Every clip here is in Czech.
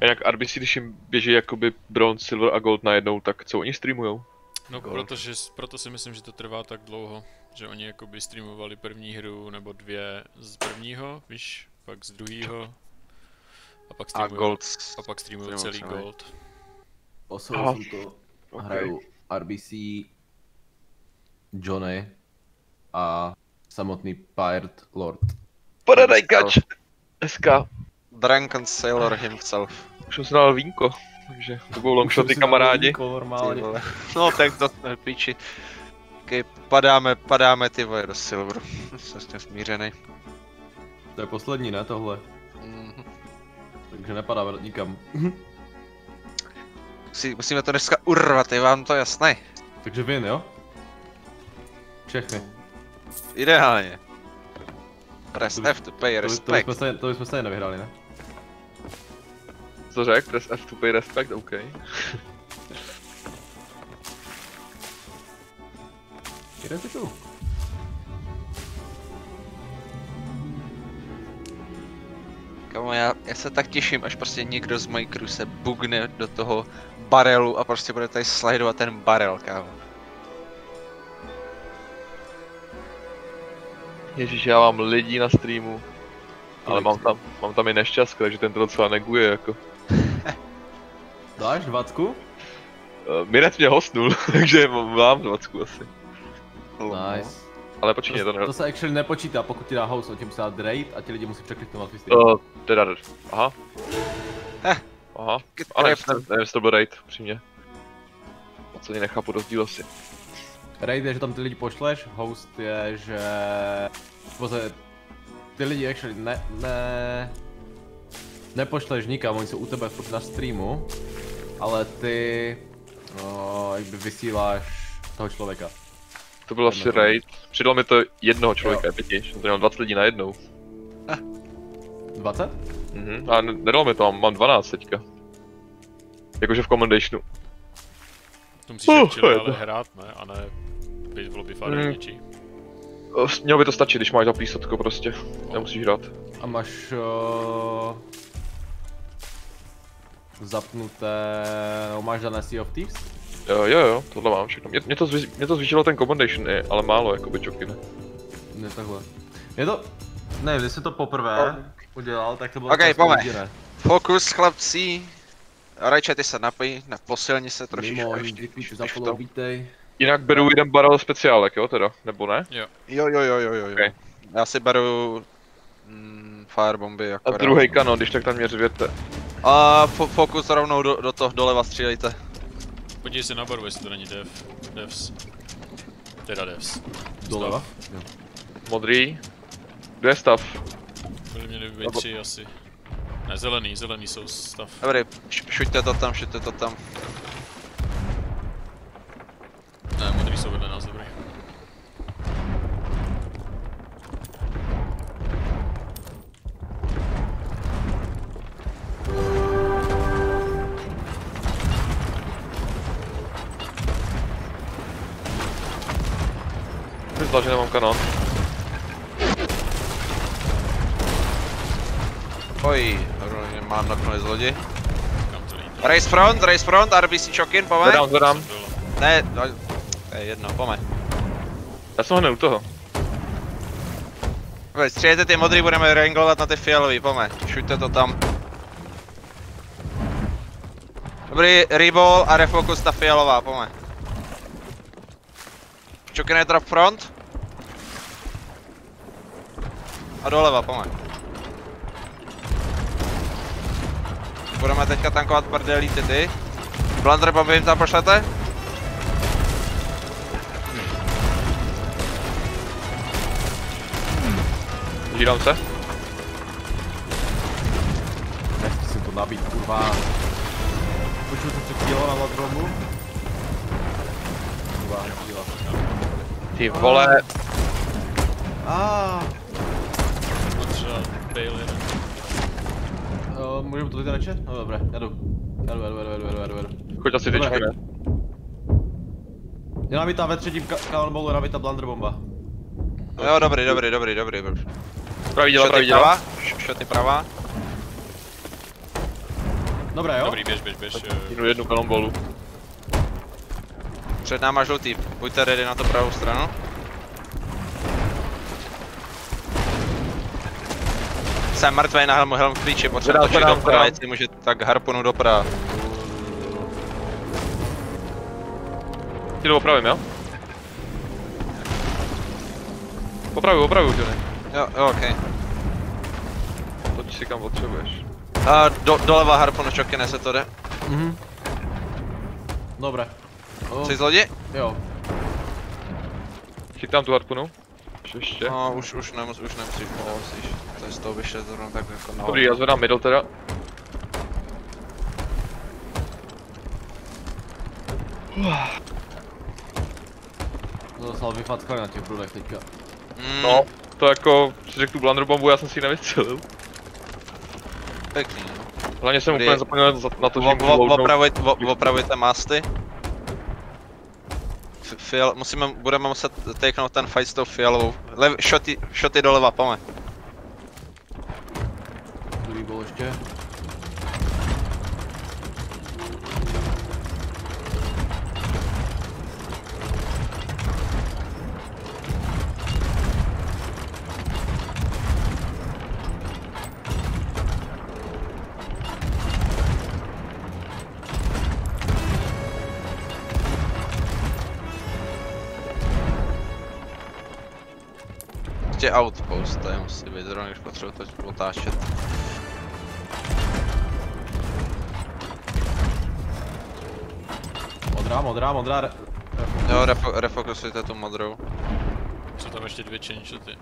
A jinak RBC, když jim běží jakoby bronze, silver a gold najednou, tak co oni streamujou? No, proto si myslím, že to trvá tak dlouho, že oni jakoby streamovali první hru nebo dvě z prvního, víš, pak z druhého a pak streamují celý gold. Poslal jsem to, hraju RBC, Johnny a samotný Pirate Lord. Podadajkač! SK. Drunken Sailor himself. Už jsem si dal vínko, takže to budou longshoty kamarádi. No tak to píči. Okay, padáme ty vole do silveru. Jsem s tím smířený. To je poslední, ne tohle? Takže nepadáme nikam. Musíme to dneska urvat, je vám to jasné? Takže vin, jo? Všechny. Ideálně. Press F to pay respect. To bychom se nevyhráli, ne? Co řek? Press F to pay respect, OK. Jeden si tu. Kámo, já se tak těším, až prostě někdo z mojí crew se bugne do toho barelu a prostě bude tady slidovat ten barel, kámo. Ježíš, já mám lidí na streamu. Ale mám tam i nešťastky, takže ten to docela neguje jako. Dáš 20? Mirec mě hostnul, takže mám 20 asi. Nice. Ale počkej, to se actually nepočítá, pokud ti dá host, on ti musí dát raid a ti lidi musí překliknout twist. Teda, aha. Aha, ale nevím, jestli to byl raid, upřímně. Moc ani nechápu rozdíl asi. Raid je, že tam ty lidi pošleš, host je, že... Ty lidi actually nepošleš nikam, oni jsou u tebe furt na streamu, ale ty jakby vysíláš toho člověka. To byl asi raid. Přidal mi to jednoho člověka, vidíš, to měl 20 lidí na jednou. 20? A nedalo mi to, mám 12 teďka. Jakože v Commendationu. To musíš ale hrát, ne? A ne být v lobby farmy něčí. Mělo by to stačit, když máš zapísatko prostě. Nemusíš hrát. A máš zapnuté, máš dané Sea of Thieves? Jo, tohle mám všechno. Mě to zvýšilo ten Commendation, ale málo, jakoby čoky, ne? Ne, takhle. Je to... Ne, když jsi to poprvé udělal, tak to bylo pojďme. Fokus, chlapci. Rajče, ty se napij, posilni se trošičku ještě. Zapolou, vítej. Jinak beru jeden barrel speciálek, jo teda, nebo ne? Jo. Okay. Já si beru firebomby jako. A druhý kanon, když tak tam mě řvěte. A fokus rovnou do toho, doleva střílejte. Podívej se na barvu, jestli to není devs. Teda devs. Doleva? Jo. Modrý. Kde je stav? Byli měli být 3 asi. Ne, zelený jsou stav. Dobrý, šuťte to tam. Ne, modrý jsou vedle nás, dobrý. Myslel, že nemám kanon. Oj, mám nakonec lodi. Race front, RBC chokin, pojď. Zvedám. Ne, to je jedno, pojď. Já jsem hned u toho. Střílejte ty modrý, budeme ranglovat na ty fialový, pojď. Šuťte to tam. Dobrý, reball a refocus ta fialová, pojď. Chokin je drop front. A doleva, pojď. Budeme teďka tankovat prdelí ty. Blunder bomby jim tam pošlete? Žírám se. Nechci si to nabít, kurva. Počuji to před chvílou na ladromu. Kurva, chvíla. Ty vole. Třeba bail jeden. Můžeme to teď načet? No dobré, jedu. Choď asi tyčku, ne? Je nabitá ve třetím cannonballu, je nabitá blunder bomba. Jo, dobrý. Pravý děla. Šoty pravá. Dobré, jo? Dobrý, běž. Jdu jednu kanombolu. Před náma žlutý, buďte ready na to pravou stranu. Jsem mrtvej na helm v klíči, potřebuji točit doprava, jestli může tak harpunu doprava. Ti to opravím, jo? Opravuju, Johnny. Jo, okej. Toč si kam potřebuješ. Doleva harpunu čoky nese to jde. Dobré. Jsi z lodi? Jo. Chytám tu harpunu. Ještě. No, už nemusíš, musíš. To je z toho vyšle zrovna tak jako na. Dobrý, já zvedám middle teda. To dostal vyfackali na těch brudech teďka. No, to jako, si řekl tu blunder bombu, já jsem si ji nevystřelil. Pěkný, no. Hlavně jsem úplně zapomněl na to, že jim můžu loadnout. Opravujte masty. Budeme muset takenout ten fight s tou fialovou. Shoty doleva, pome. Druhý byl ještě. Ještě outpost, tady musí být zrovna, když potřebuji to otáčet. Modrá. Jo, refokusujte tu modrou. Jsou tam ještě 2 chain shoty.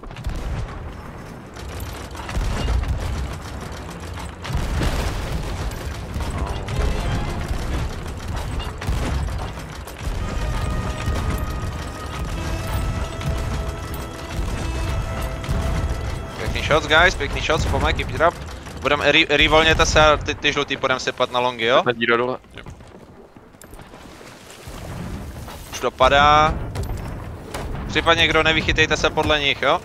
Shots guys, pěkný shots, pomaž, keep it up. Budeme, revolněte se a ty žlutý budeme sypat na longy, jo? Na díra dole. Už dopadá. Případně kdo nevychytejte se podle nich, jo?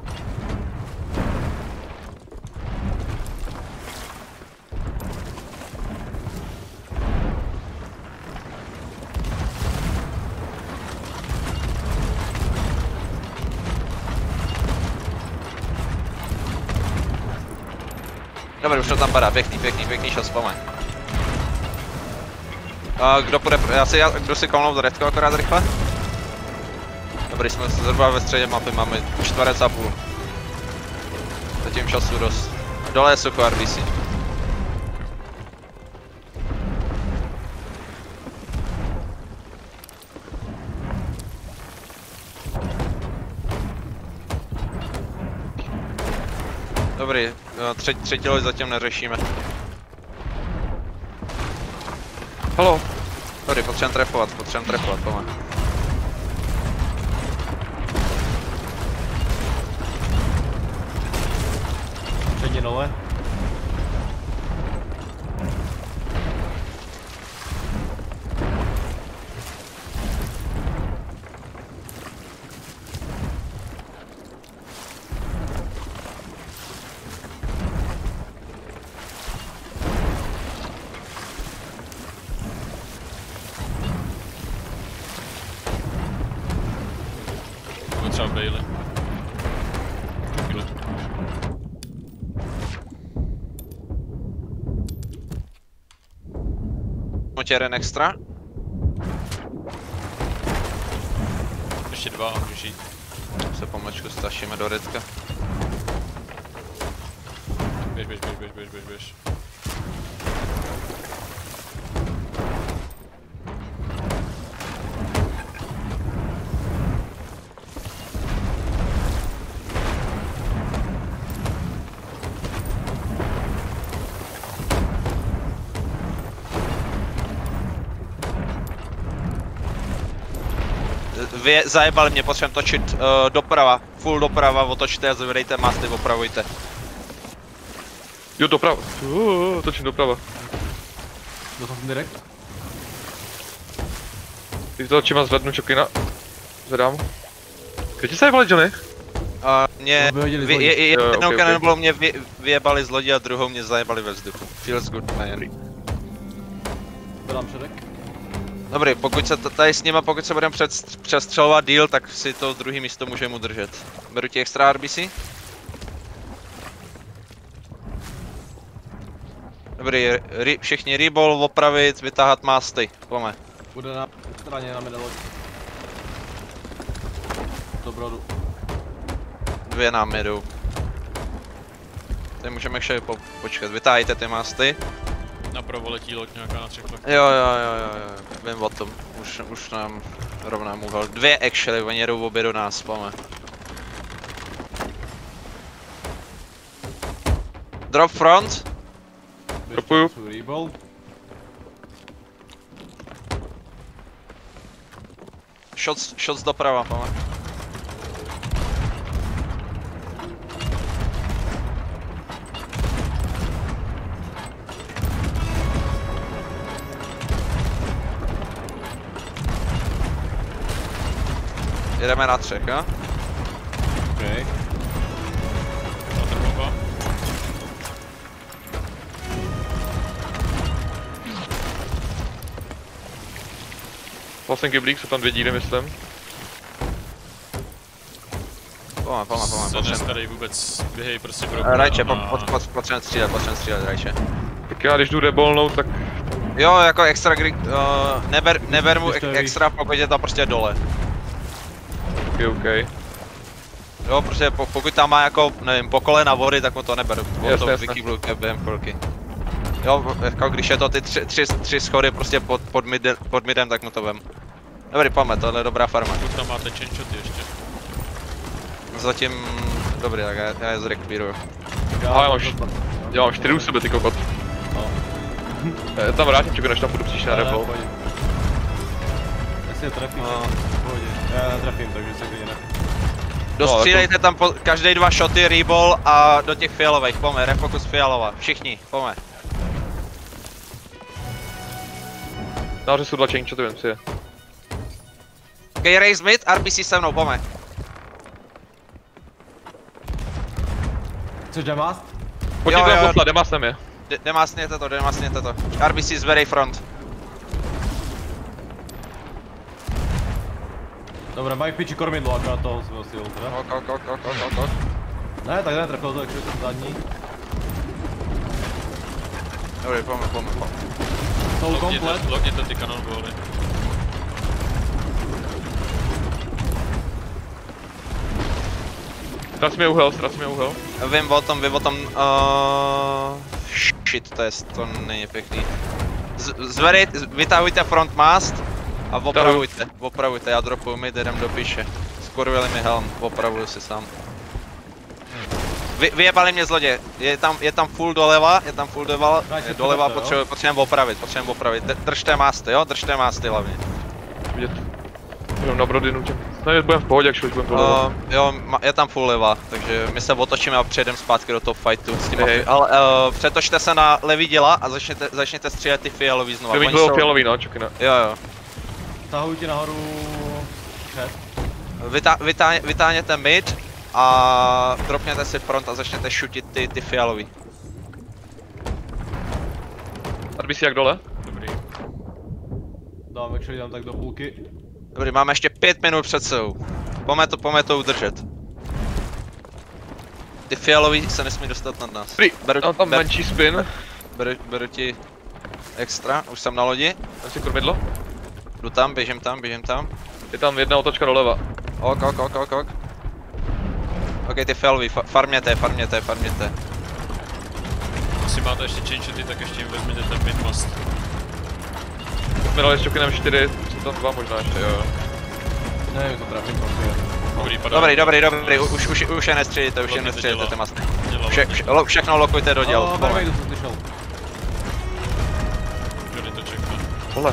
Dobrý, už to tam padá, pěkný šos, pomaň. Kdo půjde, kdo si kolnou do redko akorát rychle? Dobrý, jsme zhruba ve středě mapy, máme čtverec a půl. Zatím času dost. Dole je sucho RBC. Dobrý, třetí loď zatím neřešíme. Halo. Dobrý, potřebujeme trefovat, pomaň. Předně dole. Třeba Bailey. Jeden extra. Ještě 2, můžeš jít. Se pomlčku stašíme do redka. Běž. Vy zajebali mě, potřebujeme točit doprava, full doprava, otočte a zvedejte masty, opravujte. Jo, doprava. Točím doprava. Dostal jsem direkt. Teď to očima zvednu čokina. Zvedám. Kde ti se jebali, Johnny? Mě, jednou cannonballou mě vyjebali z lodi a druhou mě zajebali ve vzduchu. Feels good, man. dám předek. Dobrý, pokud se tady s nima, pokud se budeme přestřelovat deal, tak si to druhý místo můžeme udržet. Beru ti extra RBC. Dobrý, všichni reball, opravit, vytáhat másty, pojďme. Bude na straně na medaloď. Do brodu. 2 nám jedou. Tady můžeme ještě počkat, vytáhejte ty másty. Napravo letí loď nějaká na 3 flech. Jo, vím o tom, už nám rovná úhel. 2 actually, oni jedou obě do nás, pojďme. Drop front. Dropuju. Reball. Shots doprava, pojďme. Jedeme na 3, jo? Okay. Waterbomba. Vlastně kyblík, jsou tam 2 díly, myslím. Pojďme. Se nestarej vůbec, běhej prostě pro Rajče, potřebujeme střílet, Rajče. Tak já když jdu rebolnout, tak... Jo, jako extra neber mu extra, pokud je to prostě dole. OK. Jo, prostě pokud tam má jako, nevím, po kolena vody, tak mu to neber. On to Jasně. vykývlu během chvilky. Jo, jako když je to ty 3 schody prostě pod midem, tak mu to vem. Dobrý, pojďme, tohle je dobrá farma. Tu tam máte chainshot ještě. Zatím, dobrý, tak já je zrekvíruju. Já mám 4 u sebe, ty kokot. No. Tam vrátím čeku, než tam budu příště na rebel. Jestli je trefím, No. v pohodě. Já netrefím, takže se klidně ne. Dostřílejte tam každý 2 shoty, reball a do těch fialových, pojďme, refocus fialová, všichni, pojďme. Nahoře jsou 2 chainshot, vím si je. OK, raise mid, RBC se mnou, pojďme. Chceš demast? Pojďte Jo, tam poslat, demasnem je. Demasněte to. RBC is very front. Dobré, mají v piči kormidlo, akorát toho svého sílu, teda? Ok. Ne, tak netrefil to, takže jsem zadní. Dobrý, pojďme. Jsou komplet. Logněte ty cannonbally. Ztrac mi úhel. Vím o tom, shit, to není pěkný. Vytahujte front mast a opravujte, já dropuju mid, jdem do píše. Skurvili mi helm, opravuju si sám. Vyjebali mě z lodě, je tam full doleva, doleva potřebujeme opravit. Držte másty, jo, držte másty hlavně. Vidět. Budem na brody nutěm. No budem v pohodě, když budem doleva. Jo, je tam full leva, takže my se otočíme a přejdeme zpátky do toho fightu s tím. Ale přetočte se na levý děla a začněte střílet ty fialový znova. Ty jsou fialový, no, čuky, ne. Jo. Tahuji ti nahoru... Vytáhněte mid a dropněte si front a začněte šutit ty fialový. RBC jak dole? Dobrý. Dám actually dám tak do půlky. Dobrý, máme ještě 5 minut před sebou. Pojďme to udržet. Ty fialový se nesmí dostat nad nás. Dobrý, tam menší spin. Beru ti extra, už jsem na lodi. Tam si kormidlo. Jdu tam, běžím tam. Je tam jedna otočka doleva. Ok. Ok, ty fialový, farměte. Jestli máte ještě chainshoty, tak ještě jim vezměte ten midmast. Jsme dali s čokinem 4, jsou tam 2 možná ještě, jo. Nevím, to trefím prostě. Dobrý, padá. Dobrý, už je nestřílíte, ty masty. Všechno lokujte do děl. Barmejdu jsem slyšel. Jody to čeká. Vole.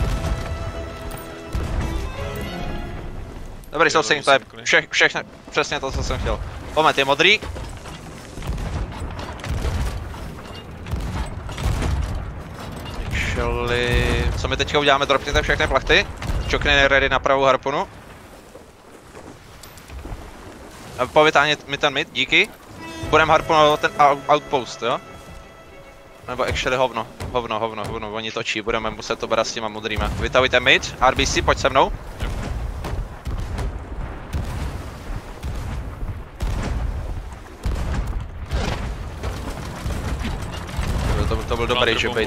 Dobrý, jsou sync type, všechno, přesně to, co jsem chtěl. Pojďme, ty modrý. Co my teďka uděláme, dropněte všechny plachty. Čokny ready na pravou harpunu. Povytáhnět mi ten mid, díky. Budeme harpunovat ten outpost, jo? Nebo actually hovno. hovno, oni točí, budeme muset to brát s těma modrýma. Vytahujte mid, RBC, pojď se mnou. To byl dobrý jib.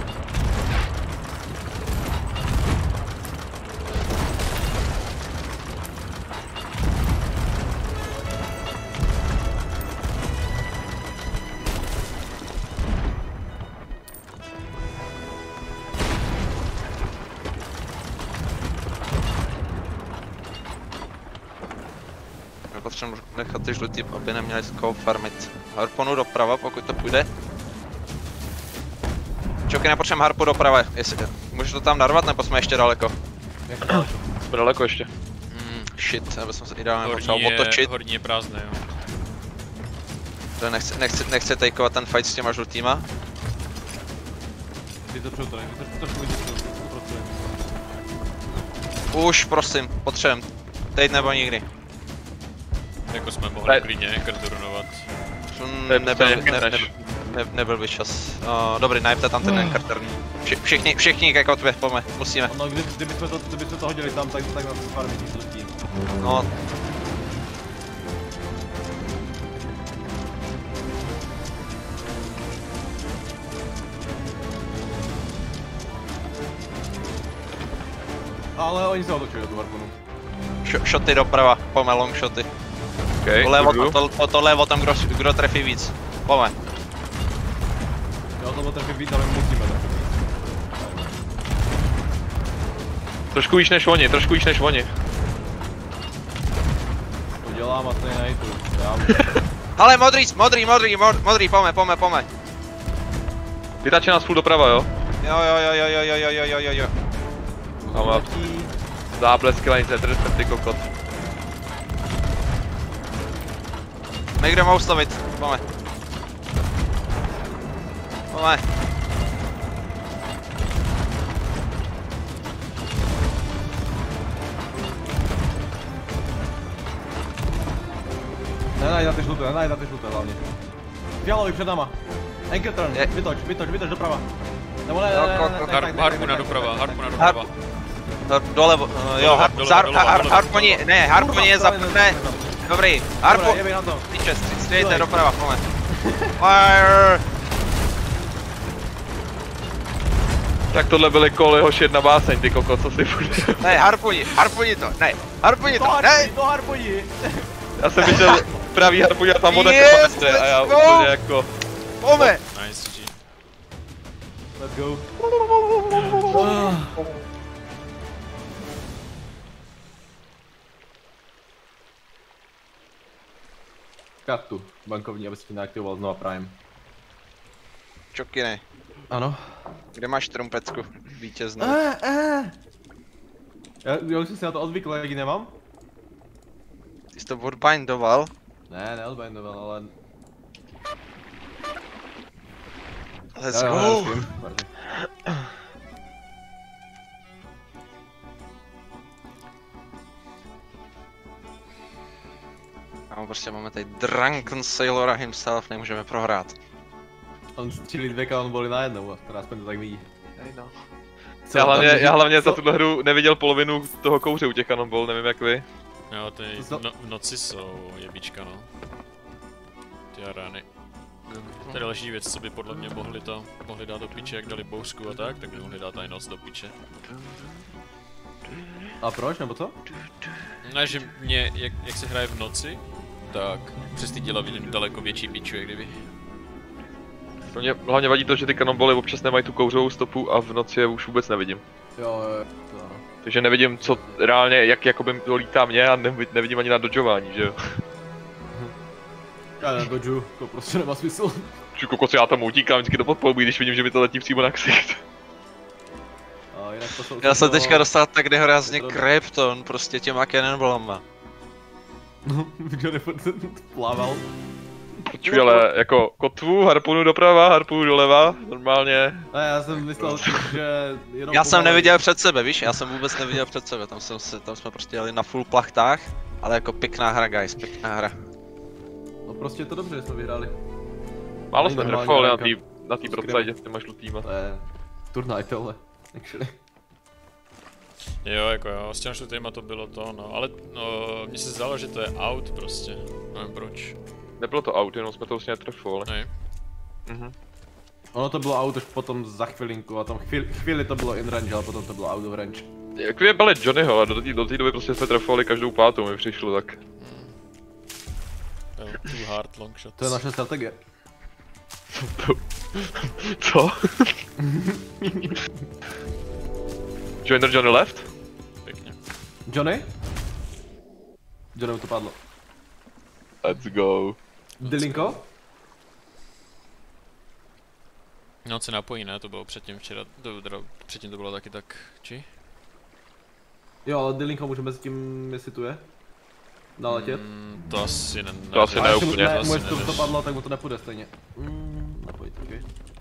Potřebuji nechat ty žlutý, aby neměli z koho farmit. Harponu doprava, pokud to půjde. Čoky, nepotřebujeme harpu doprava, jestli můžeš to tam narvat, nebo jsme ještě daleko? Jsme daleko ještě. Shit, aby jsme se ideálně potřeboval otočit. Horní je prázdné, jo. To nechce takeovat ten fight s těma žlutýma. Už, prosím, potřebujeme. Teď nebo nikdy. Jako jsme mohli klidně karturunovat. Nebyl by čas. Dobrý, najpte tam ten enkarterný. Všichni ke kotvě, pojďme, musíme. No, kdybychom to hodili tam, tak nás farmí těch žlutí. No. Ale oni se otočili tu harpunu. Shoty doprava, pojďme long shoty. Okay, to levo tam kdo trefí víc. Pojďme. Jo, to trefí víc, ale musíme trefit víc. Trošku víš než oni, To dělám a to je na hitu. Ale modrý, pojďme. Vytačí nás full doprava, jo? Jo. Máme záblesky lanice, trestem ty kokot. My kde mohou stavit, pojďme. Nenajď na ty žluté hlavně. Fialový před náma. Enkeltron, vytoč doprava. Nebo ne. Harpuna doprava. Dolevo, jo, harponi je zapne. Dobrý, harpu. Střílejte doprava, pojďme. Fire! Tak tohle byly Kolehoš jedna báseň, ty koko, co si bude. Ne, harpuni to, ne. To harpuni. Já jsem viděl pravý harpuni a tam voda kapacité a já úplně jako... Pojďme! Nice, GG. Let's go. Kartu bankovní, aby si neaktivoval znova Prime. Čokine. Ano. Kde máš trumpecku vítěznou? Já už jsem si na to odvykl, jak ji nemám? Ty jsi to odbindoval? Ne, neodbindoval, ale... Let's go! A prostě máme tady Drunken Sailora himself, nemůžeme prohrát. On střílí dvě kanonboly na jednou, teda aspoň to tak vidí. No. Já hlavně za tuhle hru neviděl polovinu toho kouře u těch kanonbol, nevím jak vy. Jo, ty v noci jsou jebička, no. Ty rány. To je další věc, co by podle mě mohli dát do piče, jak dali bouřku a tak by mohli dát i noc do piče. A proč, nebo co? Ne, že mě, jak se hraje v noci, tak přes ty děla vidím daleko větší piču, jak kdyby. Mě hlavně vadí to, že ty kanonboly občas nemají tu kouřovou stopu a v noci je už vůbec nevidím. Jo. Takže nevidím, co reálně, jak jakoby to lítá mě a nevidím ani na dodžování, že jo? Já na dodžu, to prostě nemá smysl. Kokos, já tam utíkám vždycky do podpolubí, když vidím, že mi to letí přímo na ksicht. Já jsem teďka dostal tak nehorázně Krypton, prostě těma cannonballama. Kdo plával? Počuj, ale jako kotvu, harpunu doprava, harpunu doleva, normálně. Ne, já jsem myslel, že jenom... Já jsem neviděl před sebe, víš, já jsem vůbec neviděl před sebe, tam jsme prostě jeli na full plachtách, ale jako pěkná hra, guys, pěkná hra. No prostě je to dobře, že jsme vyhráli. Málo jsme trefovali na té na té broadsidě s těma žlutýma. To je turnaj tohle, actually. Jo, jako jo, s těma žlutýma to bylo to, no, ale no, mně se zdálo, že to je out prostě, nevím proč. Nebylo to out, jenom jsme to vlastně netrefovali. Nej. Ono to bylo out už potom za chvilinku a tam chvíli to bylo in range, ale potom to bylo out of range. Jak je balet Johnnyho, ale do té doby prostě jsme trefovali každou pátou, mi přišlo tak. Jo, too hard long shot. To je naše strategie. Co? Joiner Johnny left? Pěkně. Johnny? Johnny to padlo. Let's go. Dylinko? No se napojí, ne? To bylo předtím včera, předtím to bylo taky tak, či? Jo, ale Dylinko může mezi tím, jestli tu je? Naletět? To asi ne. To asi ne úplně. Ne, mu to padlo, tak mu to nepůjde stejně. Napojit, okej.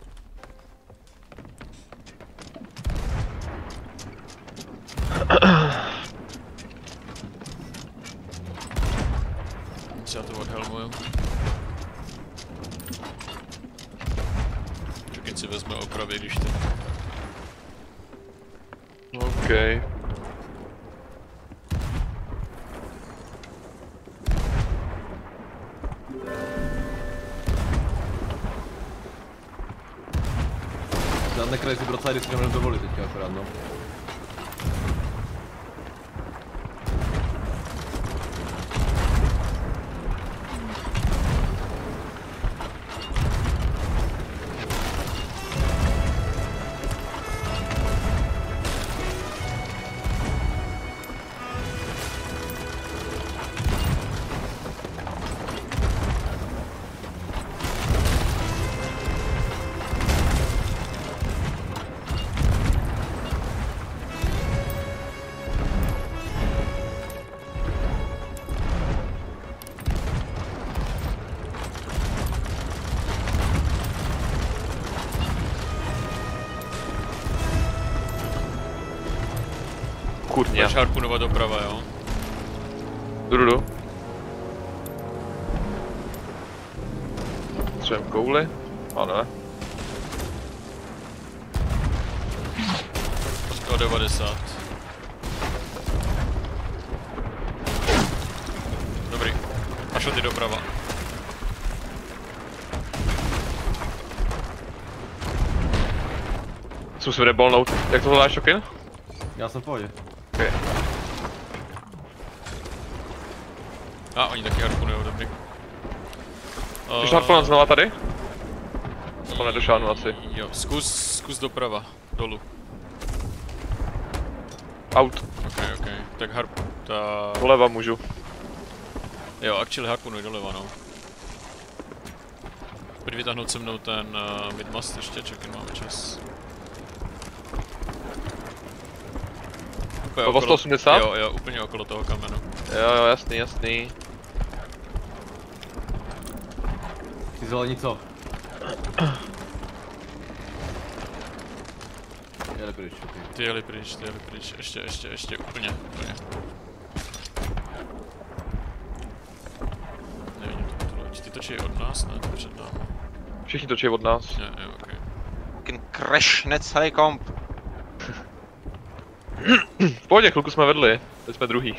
Já to odhelmuju. Čukin si vezme opravy, když ty. OK. Žádné crazy broadsidy si nemůžeme dovolit teďka akorát, no. Kurně. Budeš harpunovat doprava, jo? Jdu. Střelím kouli. A ne. Poskal 90. Dobrý. A šel ty doprava. Zkusím rebolnout. Jak to hledáš, Čokin? Já jsem v pohodě. Okay. A oni taky harpunujou, dobrý. Chceš harpunovat znova tady? To nedošáhnu asi. Jo, zkus doprava, dolů. Out. Ok. Tak ta... Doleva můžu. Jo, actually harpunuj doleva, no. Pojď vytáhnout se mnou ten midmast ještě, čekin, máme čas. Po 180? Jo, úplně okolo toho kamenu. Jo, jasný. Ty zelení co? Jeli pryč, okej. Ty jeli pryč, ještě, úplně. Nevidím to loď. Ty točí od nás, ne? To před námi. Všichni točí od nás. Jo, okej. Fucking crashne celý komp. V pohodě, chvilku jsme vedli. Teď jsme druhý.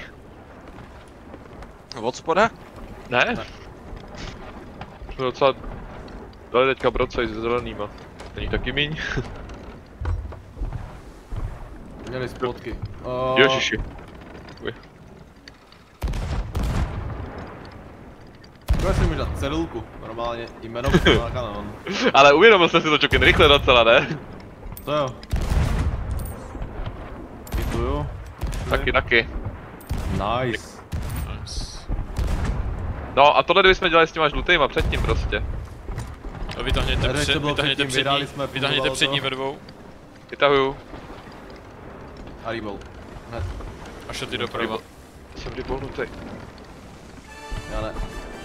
Od spoda? Ne? Jsme docela... Dali teďka brodside se zelenýma. Není taky míň? Měli spotky. Ježiši. Kohle si můžu dát cedulku, normálně jméno na kanon. Ale uvědomil jsem si to, Čokin, rychle docela, ne? To jo. Děkuju. Taky. Nice. No a tohle kdybychom dělali s těma žlutýma předtím prostě. A vytáhněte jsme přední ve dvou. Vytahuju. A reball. Hned. A šel ty doprava. Jsem rebolnutý. Já ne.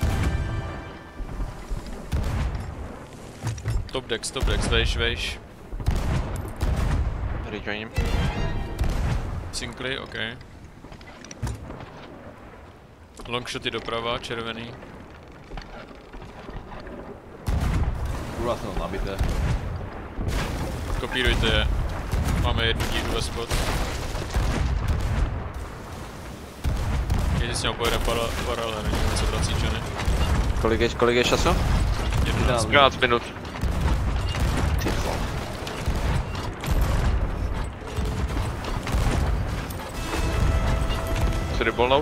Top decks, vejš. Rejoiním. Sinkly, ok. Longshoty doprava, červený. vlastně nabité. Kopírujte je. Máme jednu díru ve spot. Když s ním pojedeme paralelně, co vrací Johnny. Kolik je času? 11 minut. Ty vole. Chci rybolnout?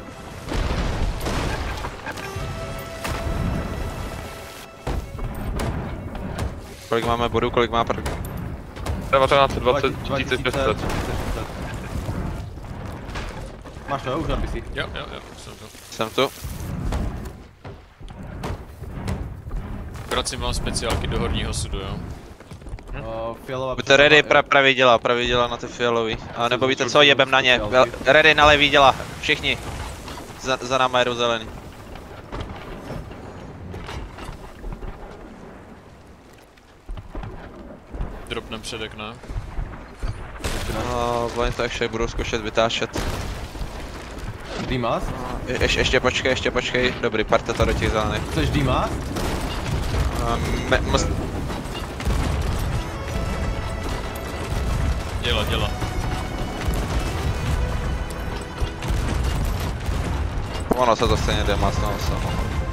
Kolik máme bodů, kolik má 1920, 1600. Máš to, už napisí. Jo, jsem to. Jsem tu. Vracím vám speciálky do horního sudu, jo. Fialová. Buďte ready, pravý děla na ty fialový. A nebo víte co, jebem na ně. Ready na levý děla, všichni. Za náma jedou zelený. Dropnem předek, ne? No, oni to ještě budou zkoušet vytáčet. D-Mass? Ještě počkej. Dobrý, parte to do těch zelených. Chceš D-Mass? Děla. Ono se to stejně jde masno samo.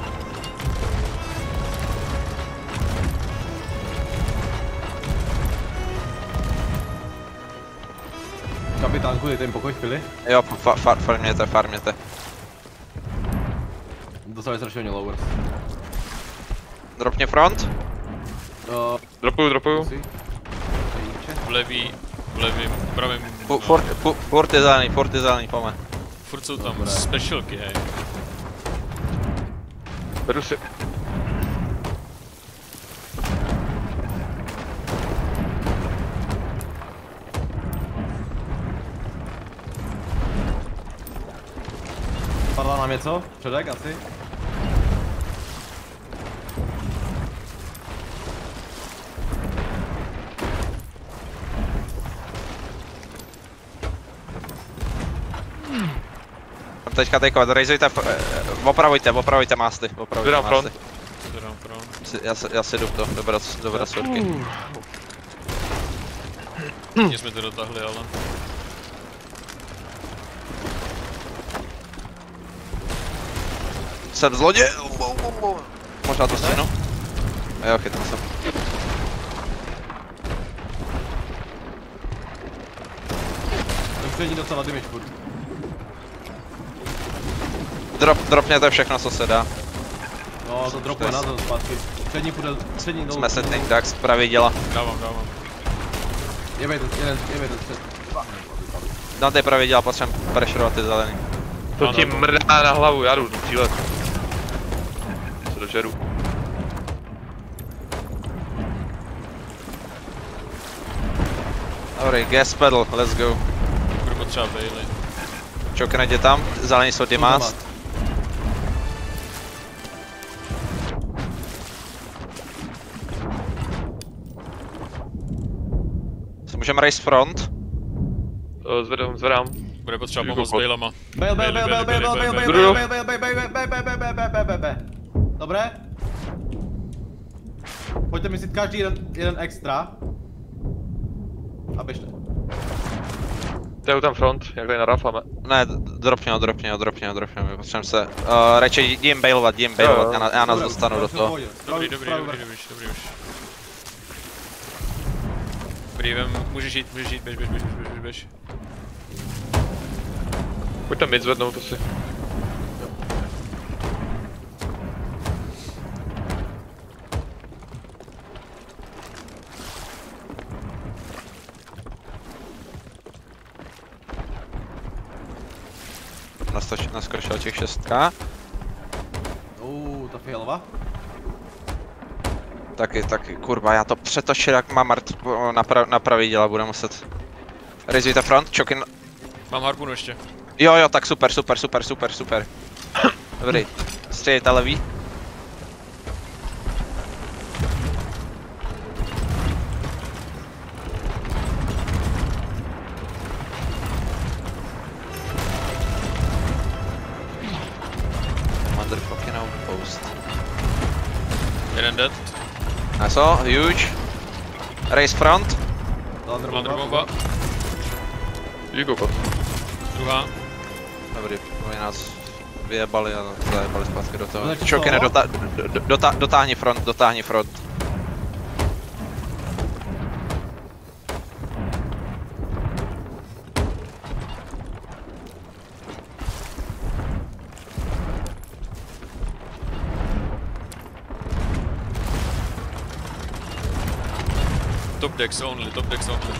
Kapitánku, je ten pokoj chvíli? Jo, farměte. Dostali strašně hodně lowers. Dropně front. Dropuju. V levým, pravým. Furt je zelený, pome. Furt jsou tam specialky, hej. Beru si. Padla nám něco? Předek asi? Teďka takovat, rejzujte, opravujte másty, Dodám front. Já si jdu to, dobrá svodky. Mě jsme to dotahli, ale... Jsem zloděj! Možná to střinu? Jo, chytnul jsem. To není docela damage furt. Dropněte všechno, co se dá. No, to dropuje na to zpátky. Přední dolů. Jsme setting Dax, pravý děla. Dávám. Jebej to střed. Dám ty pravý děla, potřebujeme pressurovat ty zelený. To ti mrdá na hlavu, já jdu cílet. Se dožeru. Dobrý, gas pedal, let's go. Budu potřeba Bailey. Čokne jde tam, zelený jsou D-Mass. Můžeme race front? Zvedám. Bude potřeba pomoct Bailama. Bail. Dobré? Pojďte myslit každý jeden extra. A běžte. Jdu tam front, jak tady narafáme. Ne, dropně, my potřebujeme se... radši jim bailovat, já nás dostanu do toho. Dobrý už. Dobrý, můžeš jít, běž. Pojď tam mid zvednout asi. Naskočil těch 6. Ta fialová. Taky, kurva, já to přetočil jak mamart na pravý děla, bude muset. Raisujte front, chokin. Mám harpunu ještě. Jo, tak super. Dobrý, střílejte levý. Jeden dead. Nice, huge. Race front. Landromova. Jukokot. Druhá. Dobrý, oni nás vyjebali a zajebali zpátky do toho. Začni Chokine, toho. dotáhni front, dotáhni front. Top decks only, top decks only.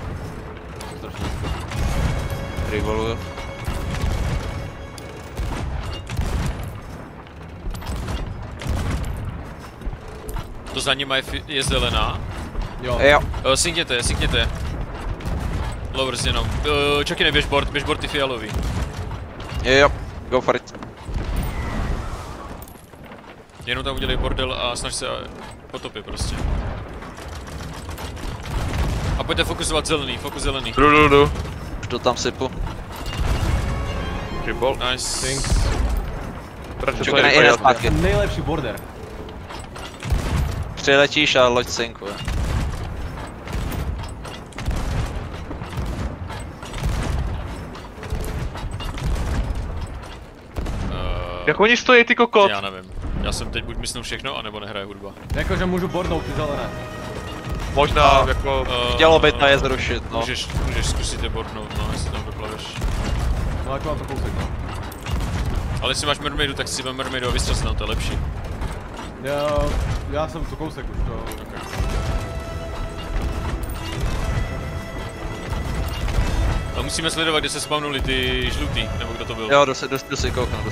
Revoluju. To za nima je zelená. Jo. Jo. Synkněte. Lowers jenom. Chokine, běž board ty fialový. Jo, go for it. Jenom tam udělej bordel a snaž se potopit prostě. A pojďte fokusovat zelený, fokus zelený. Jdu. Už to tam sypu. Triple. Nice. Thanks. Chokine, i hned zpátky. Nejlepší border. Přiletíš a loď synkuje. Jak oni stojí, ty kokot? Já nevím. Já jsem teď buď myslel všechno, anebo nehraje hudba. Jakože můžu bordnout ty zelené. Možná jako... Chtělo by to je zrušit, no. Můžeš zkusit je boardnout, no, jestli tam doplaveš. No jako mám to kousek, no. Ale jestli máš mermaidu, tak si vem mermaidu a vystřel se nám, to je lepší. Já jsem to kousek už, to... Okay. A musíme sledovat, kde se spawnuli ty žlutý, nebo kdo to byl. Jo, jdu si kouknout.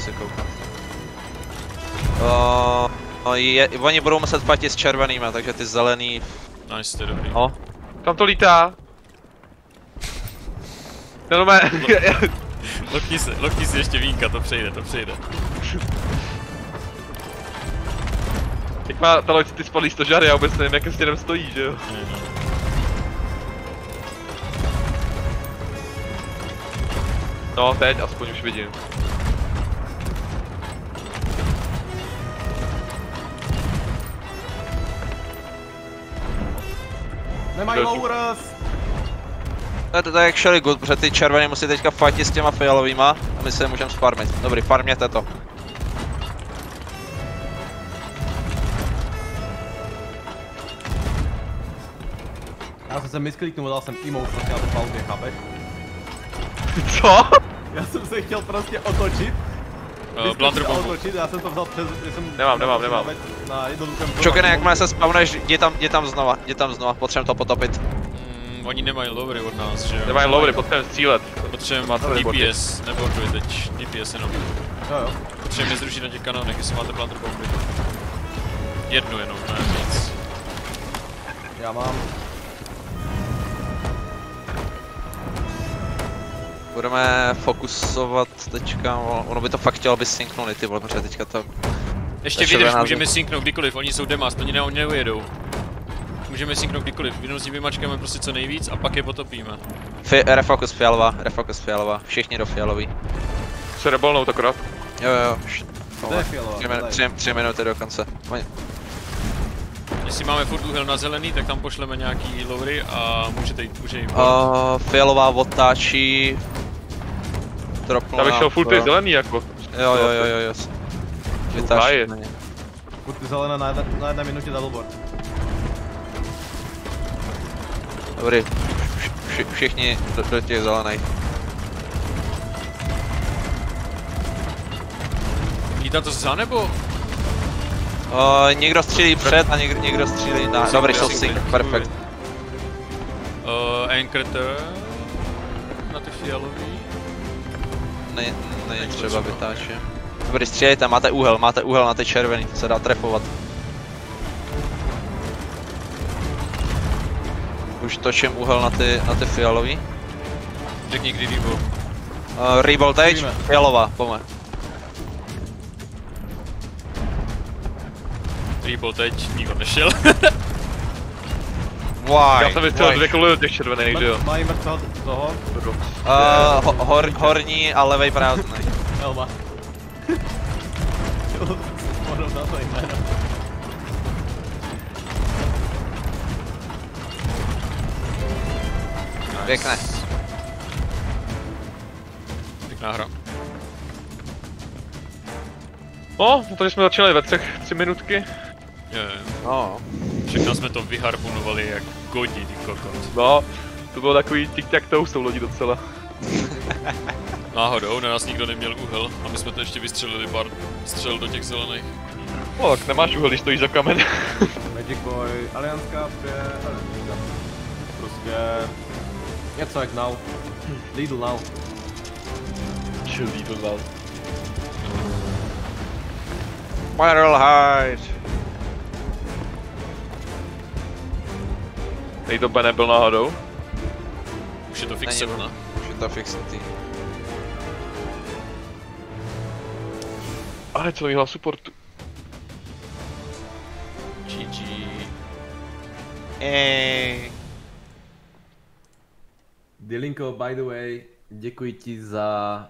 Oni budou muset platit s červenýma, takže ty zelený... Nice, to je dobrý. No. Tam to lítá. No, Lokni si ještě vínka, to přejde. Jak má ta loď ty spalí stožary, já vůbec nevím, jak stěnem stojí, že jo? No, teď aspoň už vidím. Nemají lowers! To je actually good, protože ty červený musí teďka fightit s těma fialovýma a my se je můžeme sfarmit. Dobrý, farměte to. Já jsem se miskliknul, dal jsem emote prostě na to palbě, chápeš? Co? Já jsem se chtěl prostě otočit. Blunder bombu. Otočit, já jsem to vzal přes... Nemám. Na jednoduchém... Chokine, jakmile se spawnuješ, jdi tam znova, potřebujeme to potopit. Oni nemají lowery od nás, že jo? Nemají lowery, potřebujeme střílet. Potřebujeme DPS, neborduj teď, DPS jenom. Jo. Potřebujeme zrušit na těch kanonech, jestli máte blunder bomby. Jednu jenom, ne víc. Já mám. Budeme fokusovat teďka, ono by to fakt chtělo, aby synknuli ty vole, protože teďka to... Ještě vydrž, můžeme synknout kdykoliv, oni jsou demast, oni neujedou. Můžeme synknout kdykoliv, jenom s nimi vymačkáme prostě co nejvíc a pak je potopíme. Refocus fialová, všichni do fialový. Se rebolnout akorát. Jo. To je fialová. 3 minuty do konce. Jestli máme furt úhel na zelený, tak tam pošleme nějaký lowery a můžete jít. Fialová otáčí. Tam bych šel furt ty zelený jako. Jo. Vytáž na ně. Furt ty zelené na jedné minutě doubleboard. Dobrý. Všichni do těch zelených. Lítá to za nebo? Někdo střílí před a někdo střílí na... Dobrý, šel sync, perfekt. Anchor na ty fialový. Není třeba vytáčet. Dobrý, střílejte, máte úhel na ty červený, to se dá trefovat. Už točím úhel na ty fialový. Řekni kdy Reball. Reball teď, fialová, pojďme. Reball teď, nikdo nešel. Já jsem vystřelil 2 koly od těch červených, že jo? Mají mrtvého toho? Horní a levej prázdný. Elba. Mohl na to jméno. Pěkné. Pěkná hra. No, takže jsme začali ve 3 minutky. Je. No. Všechno jsme to vyharponovali jak godi, ty kokot. No, to bylo takový tic-tac-toe s tou lodí docela. Náhodou, na nás nikdo neměl úhel a my jsme to ještě vystřelili pár střel do těch zelených. No, tak nemáš úhel, když stojíš za kamen. Magic Boy, Alianska, prostě něco jak now. Lidl now. Lidl now. Viral hide. Tej to nebyl náhodou. Už je to fixem, ne? Už je to fixnutý. Ale celý hlas supportu. GG. Dylinko, by the way, děkuji ti za...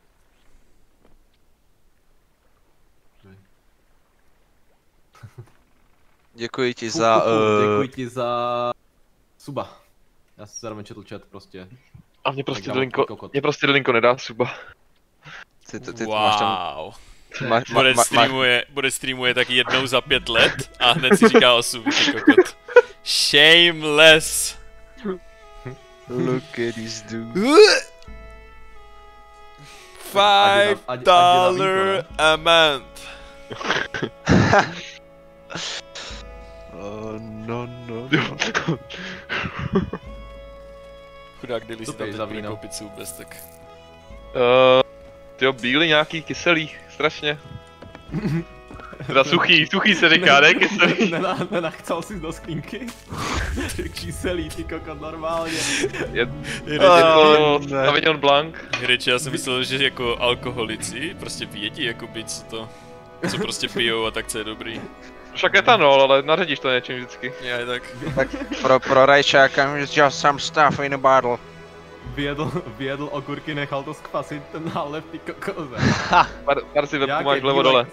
Děkuji ti za... Děkuji ti za... Suba. Já si zároveň četl chat prostě. A mě prostě Dylinko nedá suba. Ty máš tam... Bude streamuje tak jednou za 5 let a hned si říká o subu, ty kokot. Shameless. Look at this dude. $5 a month. No. Chudák Dilly si tam teď bude koupit soubez, tak... Tyjo, bílý nějaký kyselý, strašně. Teda suchý se říká, ne kyselý. Nenachcal jsi do skínky? Kyselý, ty kokot, normálně. Je to Sauvignon Blanc. Hryči, já jsem myslel, že jako alkoholici prostě vědí jakoby co prostě pijou a tak co je dobrý. Však etanol, ale naředíš to něčím vždycky. Já tak. Tak pro rajčáka just some stuff in a bottle. Vyjedl okurky, nechal to skvasit, ten nálev, ty kokoze. Pár si webku máš vlevo dole.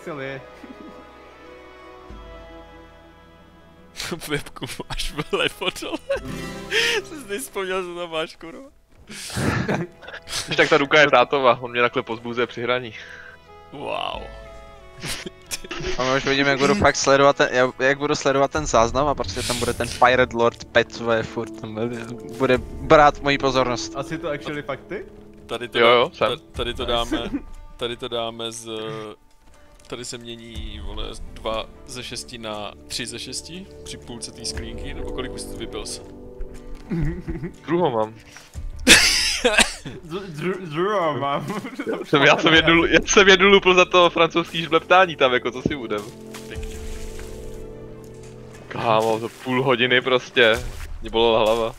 Webku máš vlevo dole? Jsi si nespomněl, co tam máš, kurva. Tak ta ruka je tátova, on mě takhle pozbuzuje při hraní. Wow. A my už vidíme, jak budu fakt sledovat jak budu sledovat ten záznam a prostě tam bude ten Pirate Lord Pet furt tam bude brát moji pozornost. Asi to actually fakt ty? Tady to dáme z... Tady se mění, vole, 2 ze 6 na 3 ze 6 při půlce té screenky, nebo kolik už jsi to vypil se? Druhou mám. Druhou mám. Já jsem jednu lupl za to francouzský žbleptání tam, jako co si budem. Pěkně. Kámo, za půl hodiny prostě. Mě bolela hlava.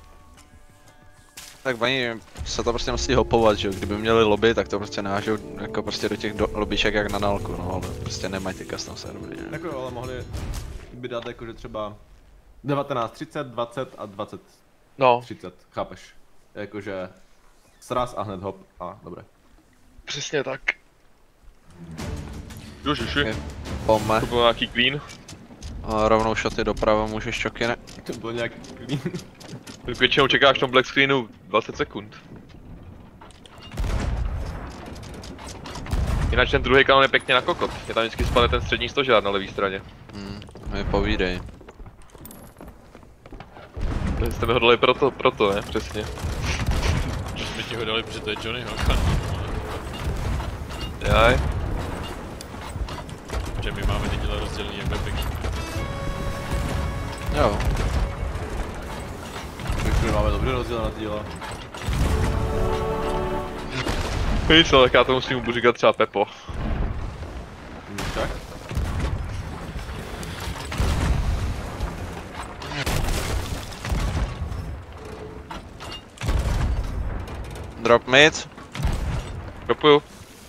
Tak oni se to prostě musí hopovat, že jo, kdyby měli lobby, tak to prostě nahážou jako prostě do těch lobbyček jak na nálku, no ale prostě nemají ty custom servery, ne? Jako, ale mohli by dát jakože třeba 19:30, 20 a 20:30, no. Chápeš? Jakože sraz a hned hop a dobré. Přesně tak. Jožiši. Pome. To byl nějaký clean. A rovnou šoty doprava můžeš čoky, ne? To byl nějaký clean. Většinou čekáš v tom black screenu 20 sekund. Jinak ten druhý kanál je pěkně na kokot. Je tam vždycky spadne ten střední stožár na levé straně. Mi povídej. To jste mi ho dali proto, ne? Přesně. My jsme ti ho dali, protože to je Johnnyho. Jaj. Že my máme ty díla rozdělený jak webek. Jo. My máme dobře rozdělená díla. Víš co, tak já to musím říkat třeba Pepo. Tak. Drop mid. Dropuju.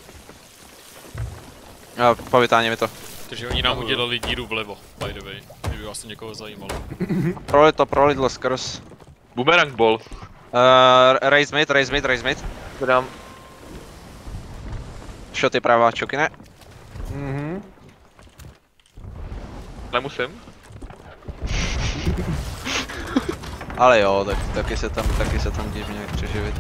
A povítáně mi to. Takže oni nám udělali díru vlevo, by the way, kdyby vás to někoho zajímalo. Prolidlo skrz. Boomerang ball. Raise mid. Dám. Shoty pravá, čoky ne? Nemusím. Ale jo, tak taky se tam divně nějak přeživit.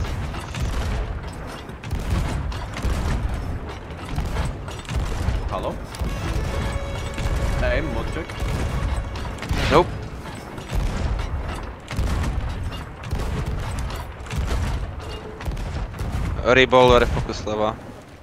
Halo? Hej, modček. Nope. Reball, refocus leva.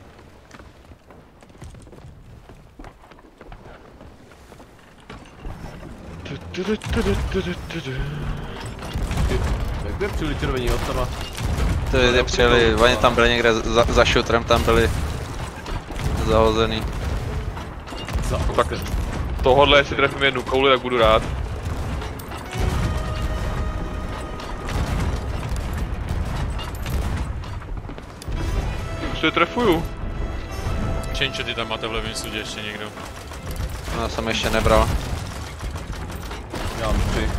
Kde přijeli červení ostava? Ty přijeli, oni tam byli někde za šutrem, tam byli zahozený. No tak tohodle, jestli trefím jednu kouli, tak budu rád. Už je trefuju. Change, ty tam máte v levém sudě ještě někdo. No, já jsem ještě nebral. Já mám 3.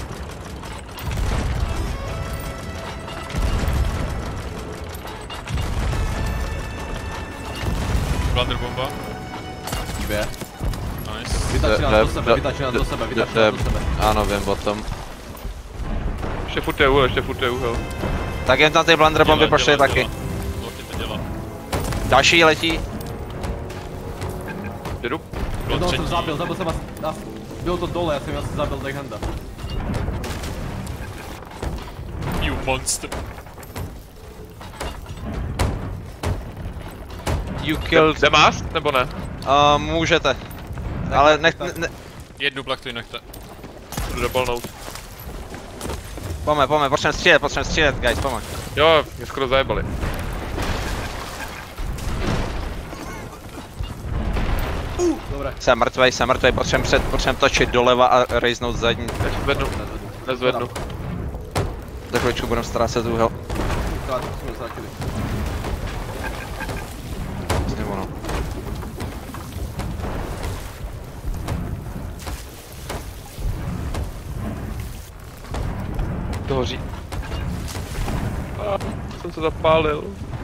Blunder bomba. 2. Nice. Vytačí nás do sebe, vytačí nás do sebe. Ano, vím o tom. Ještě furt je úhel. Tak jen tam ty blunder bomby pošli taky. Loki to dělá. Další letí. Jedu. Jednoho jsem zabil jsem vás. Bylo to dole, já jsem asi zabil Deckhanda. You monster. You killed. Jde más, nebo ne? Můžete. Ale nech. Jednu plachtu nechte. Budu dopalnout. Pome, potřebujeme střílet, guys, pome. Jo, mě skoro zajebali. Dobré. Jsem mrtvej, potřebujeme točit doleva a rejznout zadní. Nezvednu. Za chvíličku budeme ztrácet úhel. Jsme ztratili. Vlastně ono. To hoří. Jsem se zapálil.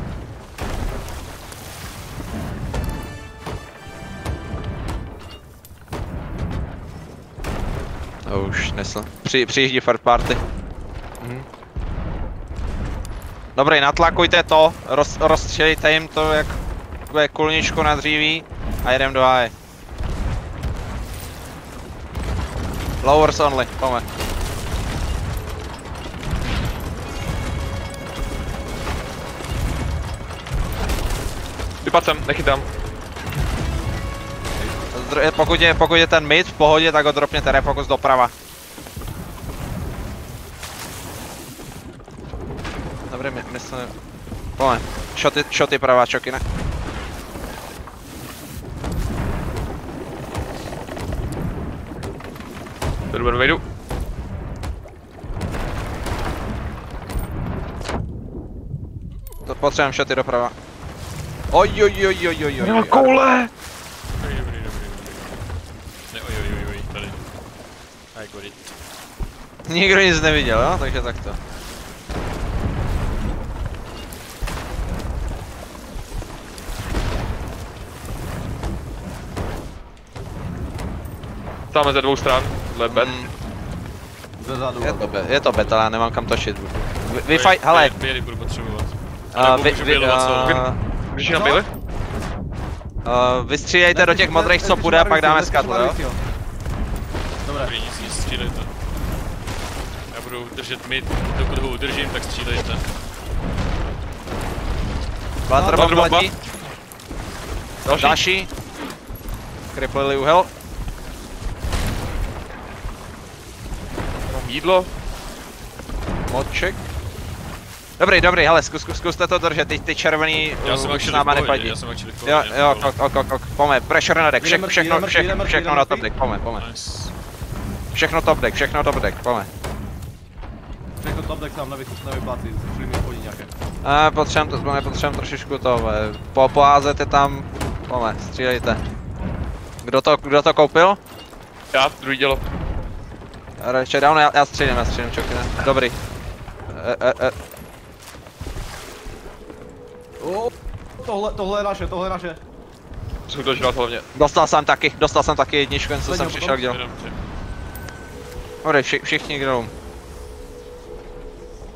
Už nesl. Přijíždí third party. Dobrý, natlakujte to, rozstřelíte jim to jak bude kulničku na dříví a jedem do háje. Lowers only, pome. Vypad sem, nechytám. Pokud je ten mid v pohodě, tak ho dropněte refocus doprava. Dobrý, myslím... Pome, shoty pravá, čoky, ne? Vejdu. Potřebujeme shoty doprava. Ojojojojojojoj. No koule! Dobrý. Ne, oj, tady. I got it. Nikdo nic neviděl, jo? Takže takto. Stáme ze dvou stran, dle bet. Zezadu. Je to bet, ale já nemám kam točit. Vy fight, hele. Běly budu potřebovat. Když nám byli? Vystřílejte do těch modrých, co půjde, a pak dáme skatl, jo? Dobré. Nic, střílejte. Já budu držet mid, dokud ho udržím, tak střílejte. Blunder bomb bomba. letí. Další. Kriplili úhel. Jídlo. Modček. Dobrý, hele, zkuste to držet, ty červený už s náma nepadí. Jo, ok, pome, pressure na deck, všechno na top deck, pome. Všechno top deck, pome. Všechno top deck sám nevyplácí, šli mi chodí nějaké. Potřebujeme trošičku to, poházete tam, pome, střílejte. Kdo to koupil? Já, druhý dělo. Ještě down, já střílím čoky, ne? Dobrý. Tohle je naše. Musím to žrat hlavně. Dostal jsem taky jedničku, jen co jsem přišel k dělu. Dobrý, všichni kdo.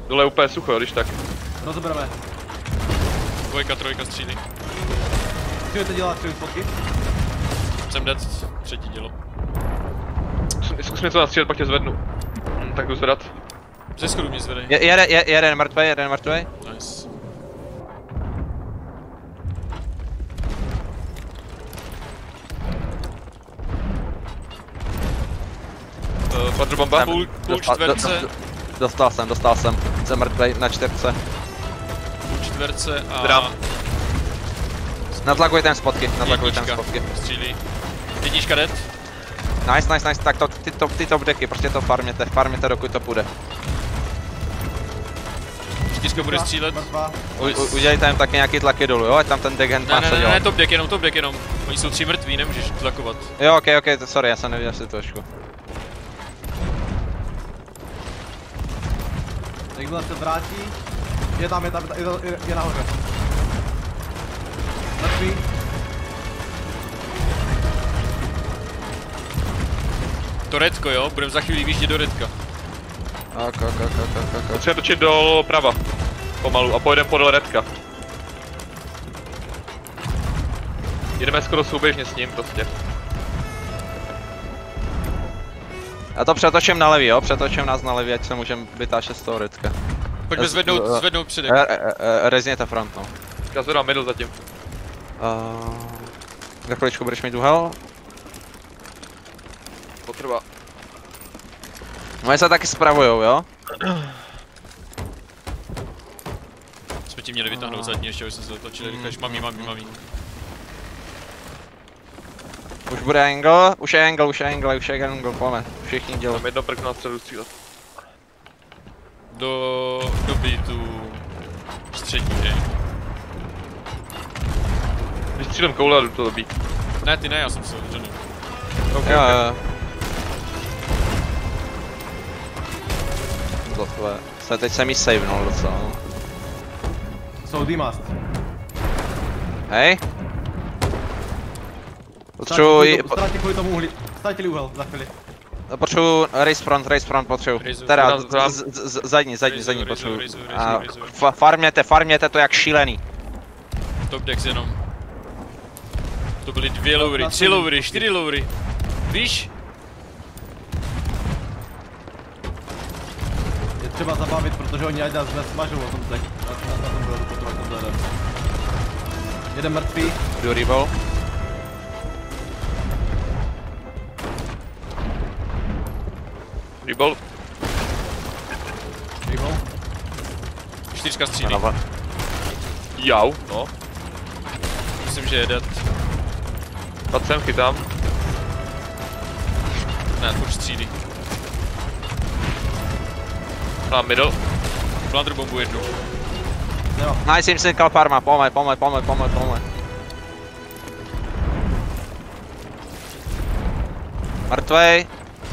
Dole je úplně sucho, když tak. Rozebereme. Dvojka, trojka střílí. Můžete dělat 3 spotky? Jsem dead, třetí dělo. Zkus mě to nastřílet, pak tě zvednu. Tak jdu zvedat. Ze schodu mě zvedej. Jeden mrtvej. Nice. Padl bomba. Půl čtverce. Dostal jsem. Jsem mrtvej na 4. Půl čtverce a... Dram. Natlakuj tam spotky, Střílí. Jednička dead. Nice, tak to, ty top decky, prostě to farměte dokud to půjde. Čtyřka bude střílet. Udělejte jim taky nějaký tlaky dolů, jo, ať tam ten deckhand má co dělat. Ne, top deck jenom. Oni jsou 3 mrtví, nemůžeš tlakovat. Jo, ok, sorry, já jsem neviděl si trošku. Jakmile se vrátí, je nahoře. Mrtvý. To redko, jo? Budeme za chvíli výjíždět do redka. Ok. Musíme točit do prava. Pomalu a pojedeme podle redka. Jedeme skoro souběžně s ním prostě. Já to přetočím na levý, jo? Přetočím nás na levý, ať se můžeme vytáčet z toho redka. Pojďme zvednout předek. Rezněte front, no. Já zvedám middle zatím. Za chviličku budeš mít úhel. Potrvá. Moje se taky spravujou, jo? Jsme ti měli vytáhnout zadní, ještě aby jsme se otočili, říkáš mami. Už bude angle, už je angle, pojďme, všichni dělou. Mám jedno prkno na středu střílet. Do tu střední, hej. Když střílem koule a jdu to dobít. Ne, ty ne, já jsem se otevřený. Okay. Docela, teď jsem jí savenul docela, no. Jsou D-mast. Hej? Potřebuji... Ztratili kvůli tomu uhlí. Ztratili úhel za chvíli. Potřebuji race front potřebuji. Teda zadní potřebuji. Farměte to jak šílený. Top decks jenom. To byly 2 loury, 3 loury, 4 loury. Víš? Je třeba zabavit, protože oni ať nás nesmažou o tom teď. Na tom bylo potřeba to zhledat. Jeden mrtvý. Jdu reroll. Reroll. 4 střílí. Jau, no. Myslím, že je dead. Pad sem, chytám. Ne, furt střílí. Mám middle. Blunder bombu jednu. Nice, jim synkal farma, pomaj. Mrtvej.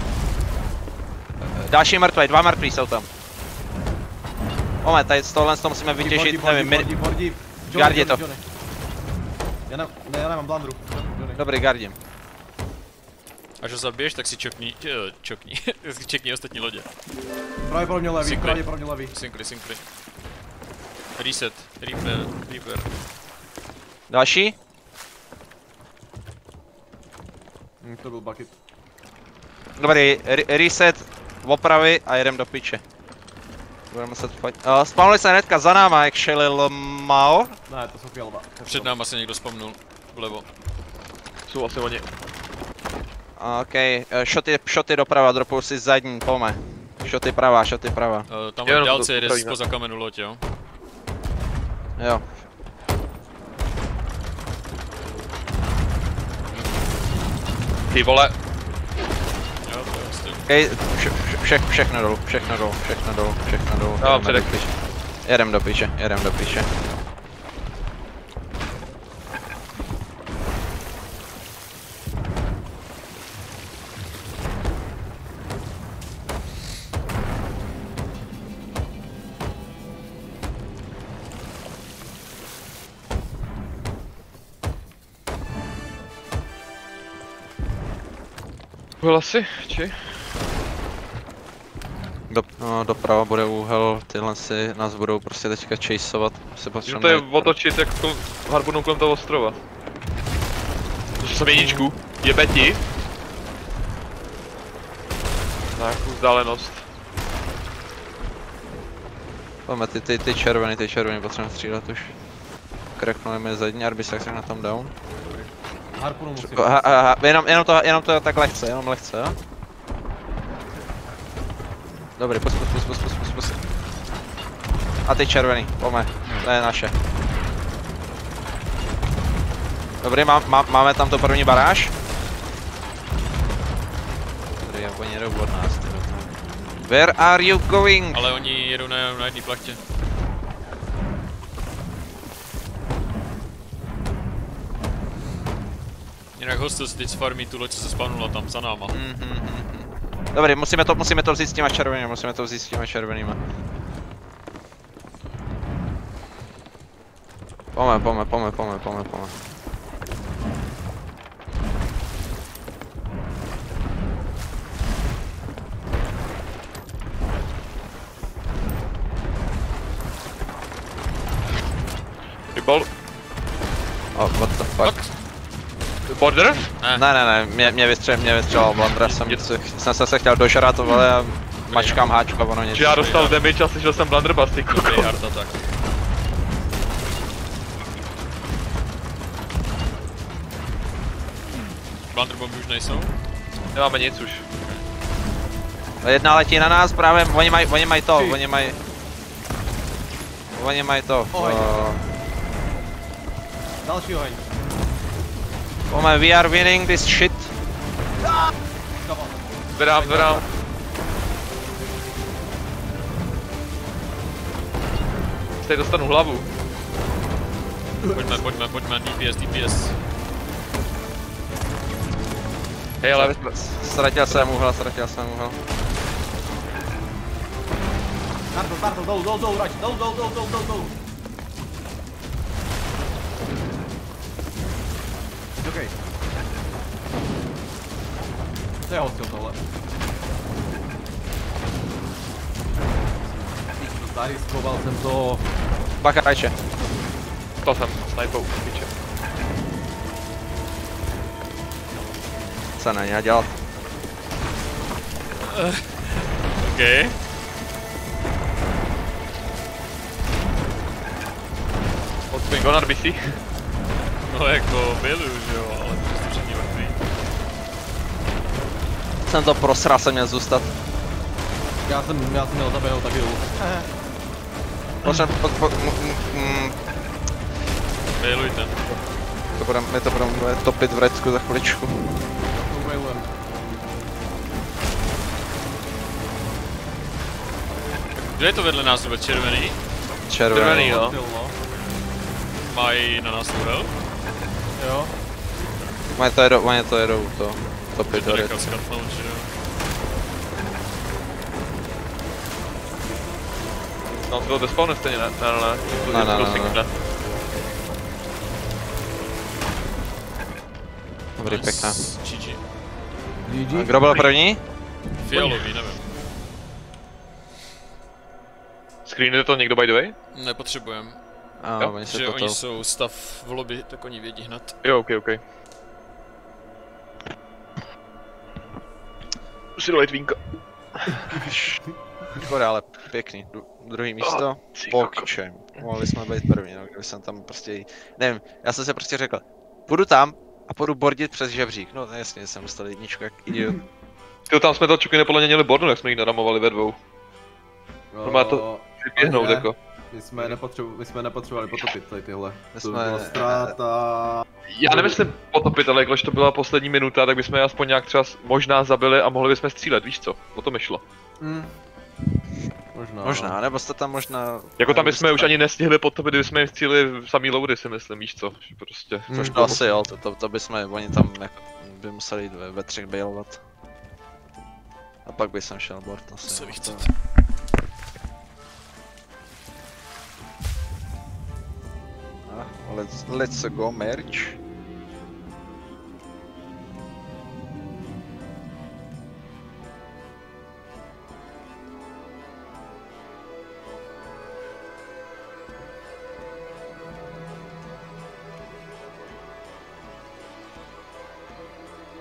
Další mrtvej, 2 mrtví jsou tam. Moment, tady z tohle to musíme vytěžit, nevím, Gardě to. Já nemám blundru. Dobrý, gardím. Až ho zabiješ, tak si čekni ostatní lodě. Pravděpodobně levý. Synkli. Reset, Reaper. Další? To byl bucket. Dobrý, reset, opravy a jedem do piče. Budeme muset fajt. Spavnuli se hnedka za náma, jak šelil Mao. Ne, to jsou fialba. Před náma se někdo spamnul, vlevo. Jsou asi oni. OK, šoty doprava, dropuju si zadní, pome. Šoty prava. Tam v dálce jede spoza kamenu loď, jo? Jo. Ty vole. Jo, to je styl. OK, všechno dolů. Já předek. Jedem do piče. Byl asi, či? No, doprava bude úhel, tyhle si nás budou prostě teďka chaseovat. No to je otočit jak harpunu kolem toho ostrova. To jsou jedničku, jebe ti. Na jakou vzdálenost. Pojďme, ty červený potřebujeme střílet už. Kreknuli mi zadní Arbis, tak se na tom down. Harpunu musím. Jenom to tak lehce, jenom lehce, jo? Dobrý, pus. A ty červený, pojďme, to je naše. Dobrý, máme tam to první baráž. Dobrý, oni jedou od nás, ty. Where are you going? Ale oni jedou na jedné plachtě. Jinak hostel si teď farmí tu loď, co se spawnula tam za náma. Dobrý, musíme to vzít s těma červenýma, Pojďme. Vybal. Oh, what the fuck? Border? Ne, mě vystřelil Blandra, jsem se chtěl dožrat, ale já mačkám háčku a ono nic. Já dostal damage a slyšel jsem Blunderbuss, ty koko. Dobrý hard attack. Blunderbomby už nejsou? Nemáme nic už. Jedna letí na nás, právě, oni mají to. Další oheň. We are winning this shit. Zvedám. Teď dostanu hlavu. Pojďme, DPS. Hej, ale... Ztratil jsem úhel. Startle, dolů, radši, dolů. Okej. To je hostil tohle. Zariskoval jsem to. Bacha, rajče. To jsem snipou, piče. Co na ně dělat? OK. What's going on, RBC? No jako byli už jo, ale prostě všichni mrtví. Jsem to prosral, jsem měl zůstat. Já jsem měl zaběhnout taky dolů. Bailujte. My to budeme topit v Redsku za chviličku. Kdo je to vedle nás vůbec? Červený? Červený, jo. Mají na nás úhel? Jo. Oni to jedou to topit do Redsku. No to bylo bez spawnu stejně, ne? Ne. Dobrý, pěkná. GG. Kdo byl první? Fialový, nevím. Screenujete to někdo by the way? Nepotřebujem. Že oni jsou stav v lobby, tak oni vědí hned. Jo, ok. Si dolejt vínko. Škoda, ale pěkný. Druhý místo. Pokčem. Mohli jsme být první, no, kdyby jsem tam prostě... Nevím, já jsem si prostě řekl, půjdu tam a půjdu bordit přes žebřík. No jasně, jsem dostal jedničku jak idiot. Tyjo, tam jsme to čuky podle mě měli bordu, jak jsme jich naramovali ve dvou. No má to vyběhnout jako. My jsme nepotřebovali potopit tady tyhle. To byla ztráta... Já nemyslím potopit, ale jakož to byla poslední minuta, tak bychom je aspoň nějak třeba možná zabili a mohli bychom střílet, víš co? O to mi šlo. Možná, nebo jste tam možná... Jako tam bychom už ani nestihli potopit, kdybychom jim stříleli samý loady, si myslím, víš co? Že prostě... To asi jo, to bychom, oni tam jako by museli jít ve třech bailovat. A pak by jsem šel board asi. Co vy chcete? Let's go merch.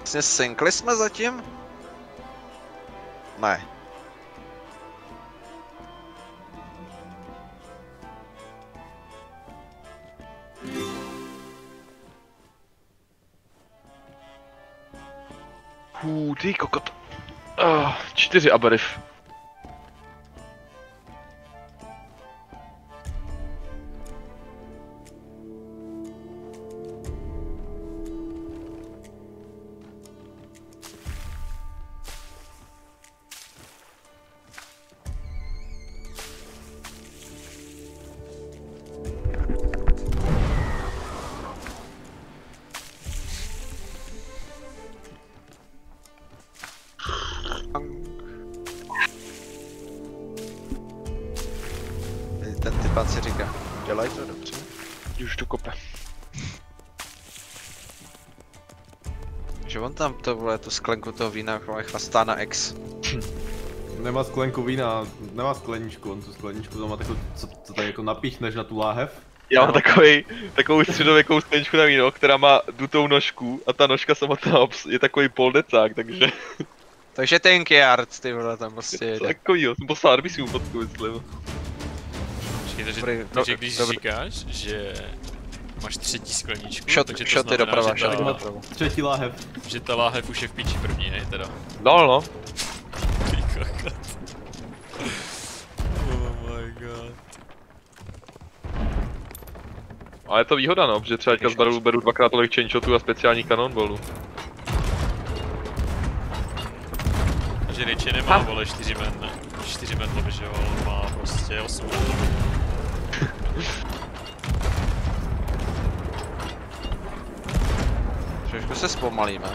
Vlastně synkli jsme zatím? Ne. Ty kokot. 4 aberif. Ten typán si říká, dělaj to dobře. Už to kope. Že on tam to vole, tu sklenku toho vína chlastá na X. Nemá sklenku vína, nemá skleničku, on tu skleničku tam má takovou, co tady jako napíchneš na tu láhev. Já mám takovou středověkou skleničku na víno, která má dutou nožku a ta nožka samotná je takový poldecák, takže... Takže Tankyard, ty vole, tam prostě jede. Takovýho, jsem poslal arbisímu fotku, myslím. Takže když říkáš, že máš třetí skleničku, takže to šoty znamená, doprava, že, Třetí láhev. že ta láhev už je v píči první, ne? Teda. No. Ty kokot. Oh my god. Ale je to výhoda, no, protože třeba teďka z barelu beru dvakrát tolik chainshotů a speciálních cannonballů. Takže Richie nemá, vole, 4 medle, že jo, ale má prostě 8 medle. Trošku se zpomalíme.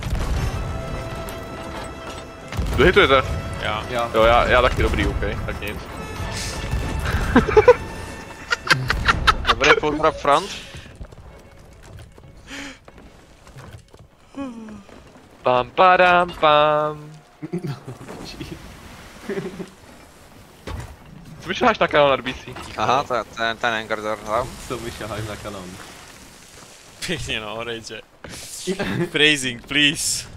Kdo hitujete? Já. Jo, já taky dobrý, OK, tak nic. Dobrý full drop front. Pam padam pam. Co vyšáháš na kanál RBC? Aha, ten Engardor tam. Co vyšaháš na kanon? Pěkně no, Rage. Phrasing, please.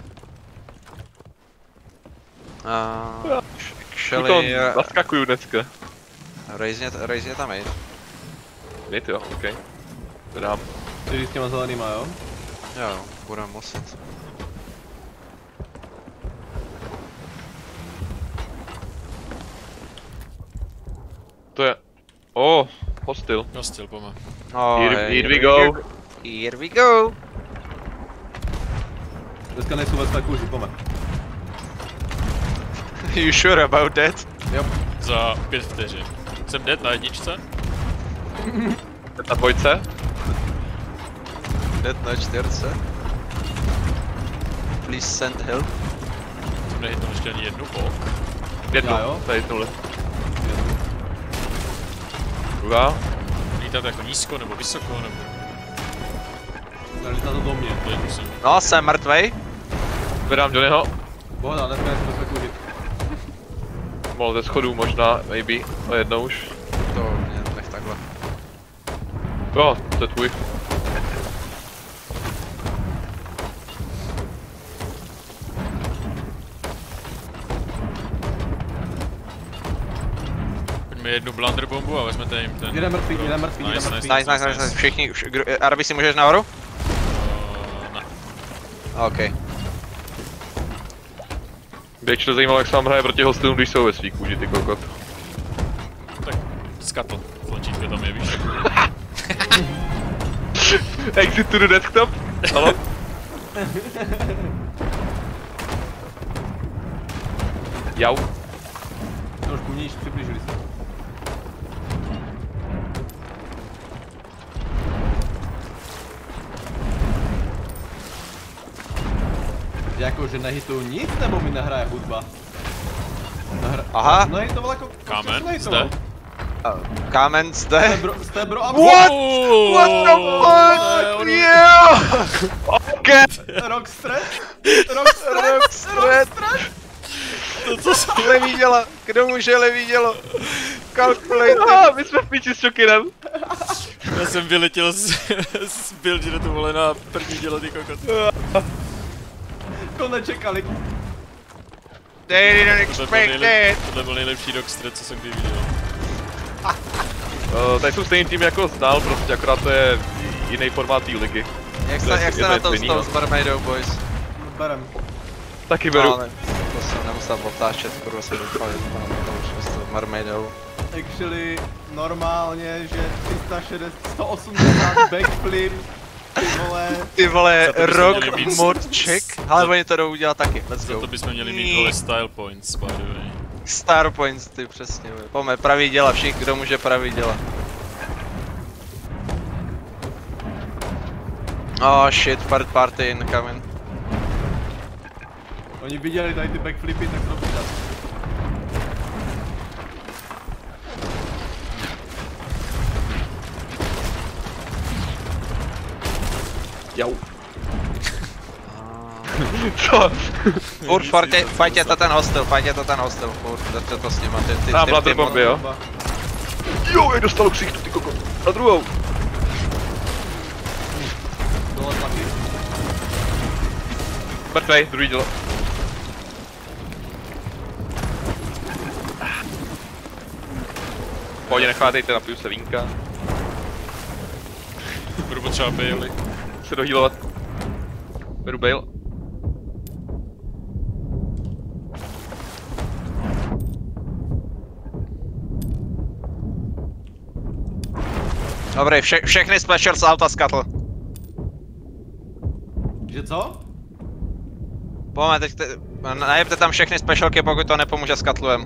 Actually, naskakuju dneska. Raze tam jít. Jít jo, OK. Dám. Ty s těma zelenýma, jo? Jo, budeme muset. To je... hostil. Hostil, pojďme. Here we go. Here we go. Dneska nejsou ve své kůži, pojďme. You sure about that? Jo. Za 5 vteřin. Jsem dead na jedničce? Na dvojce? Dead na 4. Please send help. Jsem nehitnul ještě ani jednu pok. Jednu, Já jo? tady tohle. Druhá. Lítat jako nízko nebo vysoko nebo... Lítá to do mě. To je musím. No, jsem mrtvej. Zvedám Johnnyho. Pohoda, dneska nejsou ve své kůži. Mohl ze schodů možná, maybe. O jednou už. To mě nech takhle. Jo, to je tvůj. Pojďme jednu blunder bombu a vezmete jim ten... Jeden mrtvý, jeden mrtvý, jeden Nice, mrtvý. Nice. Všichni, Arby si můžeš nahoru? Ne. OK. Běž to zajímalo, jak se vám hraje proti hostům, když jsou ve svý kůži, ty kokot. Tak skatl. Tlačítko tam je, víš. Exit to the desktop? Halo? Jau. Trošku níž, přiblížili se. Jako, že nehituju nic, nebo mi nehraje hudba? Aha. Nehitoval jako... Kámen, zde. Kámen zde. Jste bro a What? What the fuck? Yeah! OK! Rockstrat? Rockstrat. To co se... Levý dělo. Kdo může levý dělo? Calculated. My jsme v piči s Chokinem. Já jsem vyletěl z buildě, to vole na první dělo, ty kokot. to nečekali. They didn't expect it. Tohle byl nejlepší Dogstred, co jsem kdy viděl. Tady jsou stejný tým jako znal, prostě akorát to je jiný formát té ligy. Jak jste na tom s Mermaidou, boys? Berem. Taky beru. Ale to jsem nemusel otáčet, kurva jsem doufal, že to už s Mermaidou. Actually, normálně, že 180 backflip, ty vole, rock mod check, ale oni to jdou udělat taky, let's go. Za to bychom měli mít vole style points, by the way. Star points, ty přesně, pojďme, pravý děla, všichni, kdo může pravý děla. Oh shit, third party incoming. Oni viděli tady ty backflipy, tak to přidat. Jau. Co? Furt, fajtěte ten hostel, furt, to s nima, ty Tam bladr bomby, jo? Jo, jak dostal křichtu, ty koko. Na druhou. Dole tlaky. Mrtvej, druhý dělo. Pohodě, nechvátejte, napiju se vínka. Budu potřeba Bailey. Se dohýlovat. Beru bail. Dobrý, všechny special z auta skatl. Že co? Pojďme, teď najebte tam všechny specialky, pokud to nepomůže s katluem.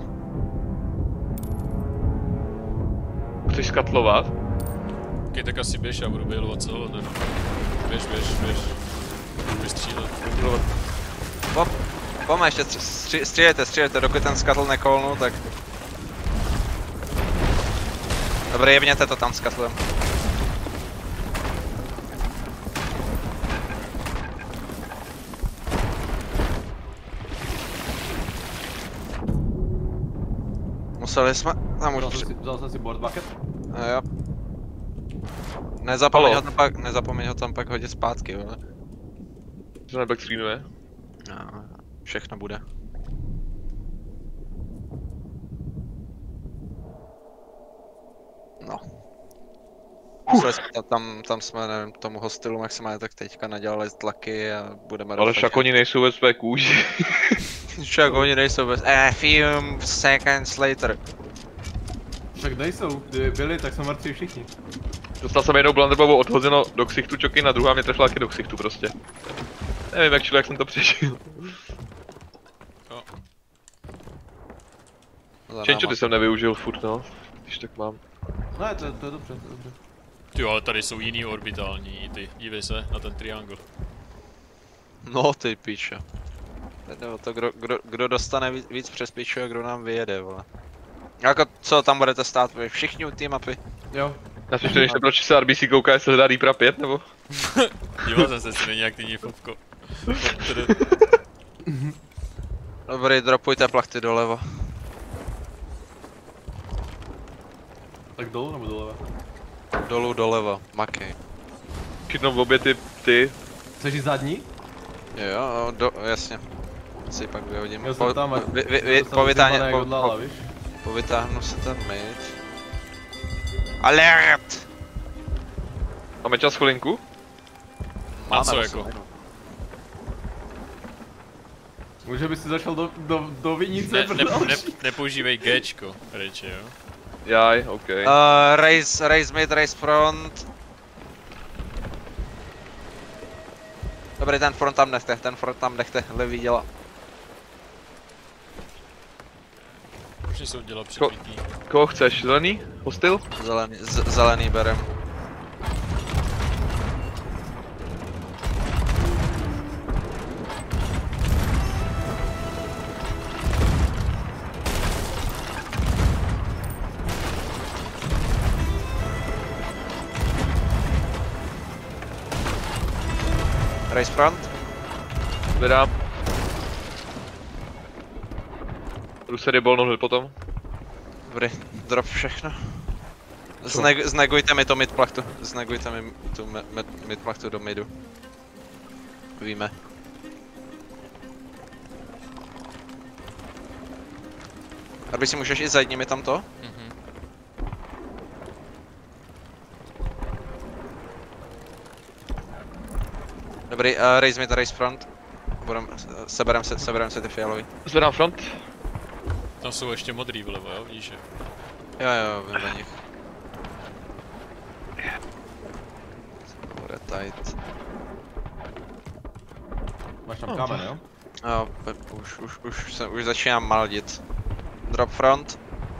Chceš skatlovat? Ok, tak asi běž, já budu bailovat celou den. Běž. Budu střílet. Pojďme ještě, střílejte, dokud ten skatl nekolnu, tak... Dobrý, jebněte to tam s katlem. Museli jsme tam už... Vzal jsem si board bucket. Jo. Nezapomeň ho tam pak hodit zpátky, vole. To nebackscreenuje. No, všechno bude. No. Tam jsme, nevím, tomu hostilu maximálně tak teďka nadělali tlaky a budeme ale však oni nejsou ve své kůži. Však oni nejsou bez... few seconds later. Však nejsou, kdyby byli, tak jsou mrtví všichni. Dostal jsem jednou blunderbombu odhozeno do ksichtu Čoky, a druhá mě trefila taky do ksichtu prostě. Nevím jak jsem to přežil. Čenčo ty jsem nevyužil furt no, když tak mám. Ne, to je dobře, Ty ale tady jsou jiný orbitální, ty, dívej se na ten triangle. No ty píče. Jde o to, kdo dostane víc přes píču a kdo nám vyjede, vole. Jako co tam budete stát, vy všichni u té mapy? Jo. Já si ještě proč se RBC kouká, jestli hledá Reapera 5 nebo? Díval jsem se, jestli není aktivní fotko. Dobrý, dropujte plachty doleva. Tak dolů nebo doleva? Dolů doleva, makej. Chytnou v obě ty. Chceš jít zadní? Jo, jasně. Si pak vyhodím. Já jsem tam a... Povytáhnu si ten mid. Alert! Máme čas chvilinku? A co jako? Může by si zašel do vinice nepoužívej Gčko, reči jo? Jaj, ok. Raise mid, raise front. Dobrý, ten front tam nechte, levý děla. Proč jsou děla přepítí? Koho chceš? Zelený? Hostil? Zelený berem. Race front. Vydám. Jdu se rybol hned potom. Dobrý, drop všechno. Znegujte mi to midplachtu. Znegujte mi tu midplachtu do midu. Víme. Arby si můžeš jít za jedními tamto? Dobrý, raise mid, raise front. Seberem se ty fialový. Zvedám front. Tam jsou ještě modrý vlevo, jo, vidíš je? Jo, vím na nich. Bude tight. Máš tam kámen, jo? Jo, už začínám maldit. Drop front.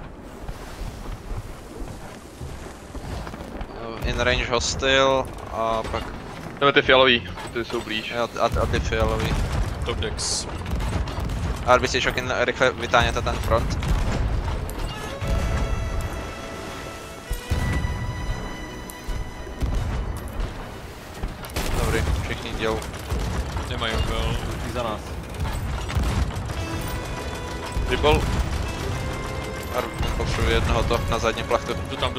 In range hostile a pak... Jdeme ty fialový, ty jsou blíž. Jo, a ty fialový. Top decks. Arby si Shokin rychle vytáhněte ten front. Dobrý, všichni dělou. Nemají vel. Za nás. Triple. Arby potřebuje jednoho to na zadní plachtu. Jdu tam.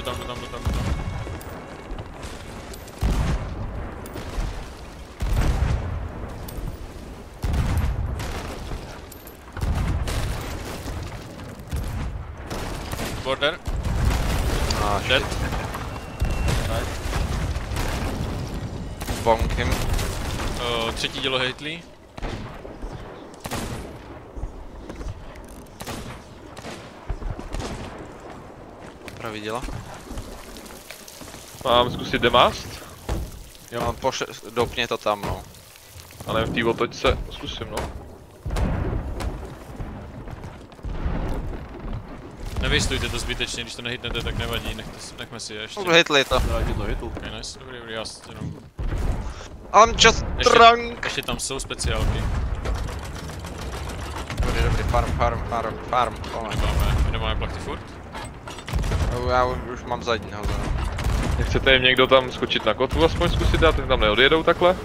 Border. Dead. Bonk him. Třetí dělo hejtlí. Pravý dělo. Mám zkusit demast? Jo, doupně to tam, no. A nevím, v té otočce zkusím, no. Nevystujte to zbytečně, když to nehitnete, tak nevadí, nechme si je ještě. Hitli to. Hitl. Okay, nice, dobrý, já jenom... I'm just drunk! Ještě tam jsou speciálky. Dobrý, farm. Nemáme plachty furt? Já už mám zadní hozenou. Nechcete jim někdo tam skočit na kotvu aspoň zkusit dát, tak tam neodjedou takhle?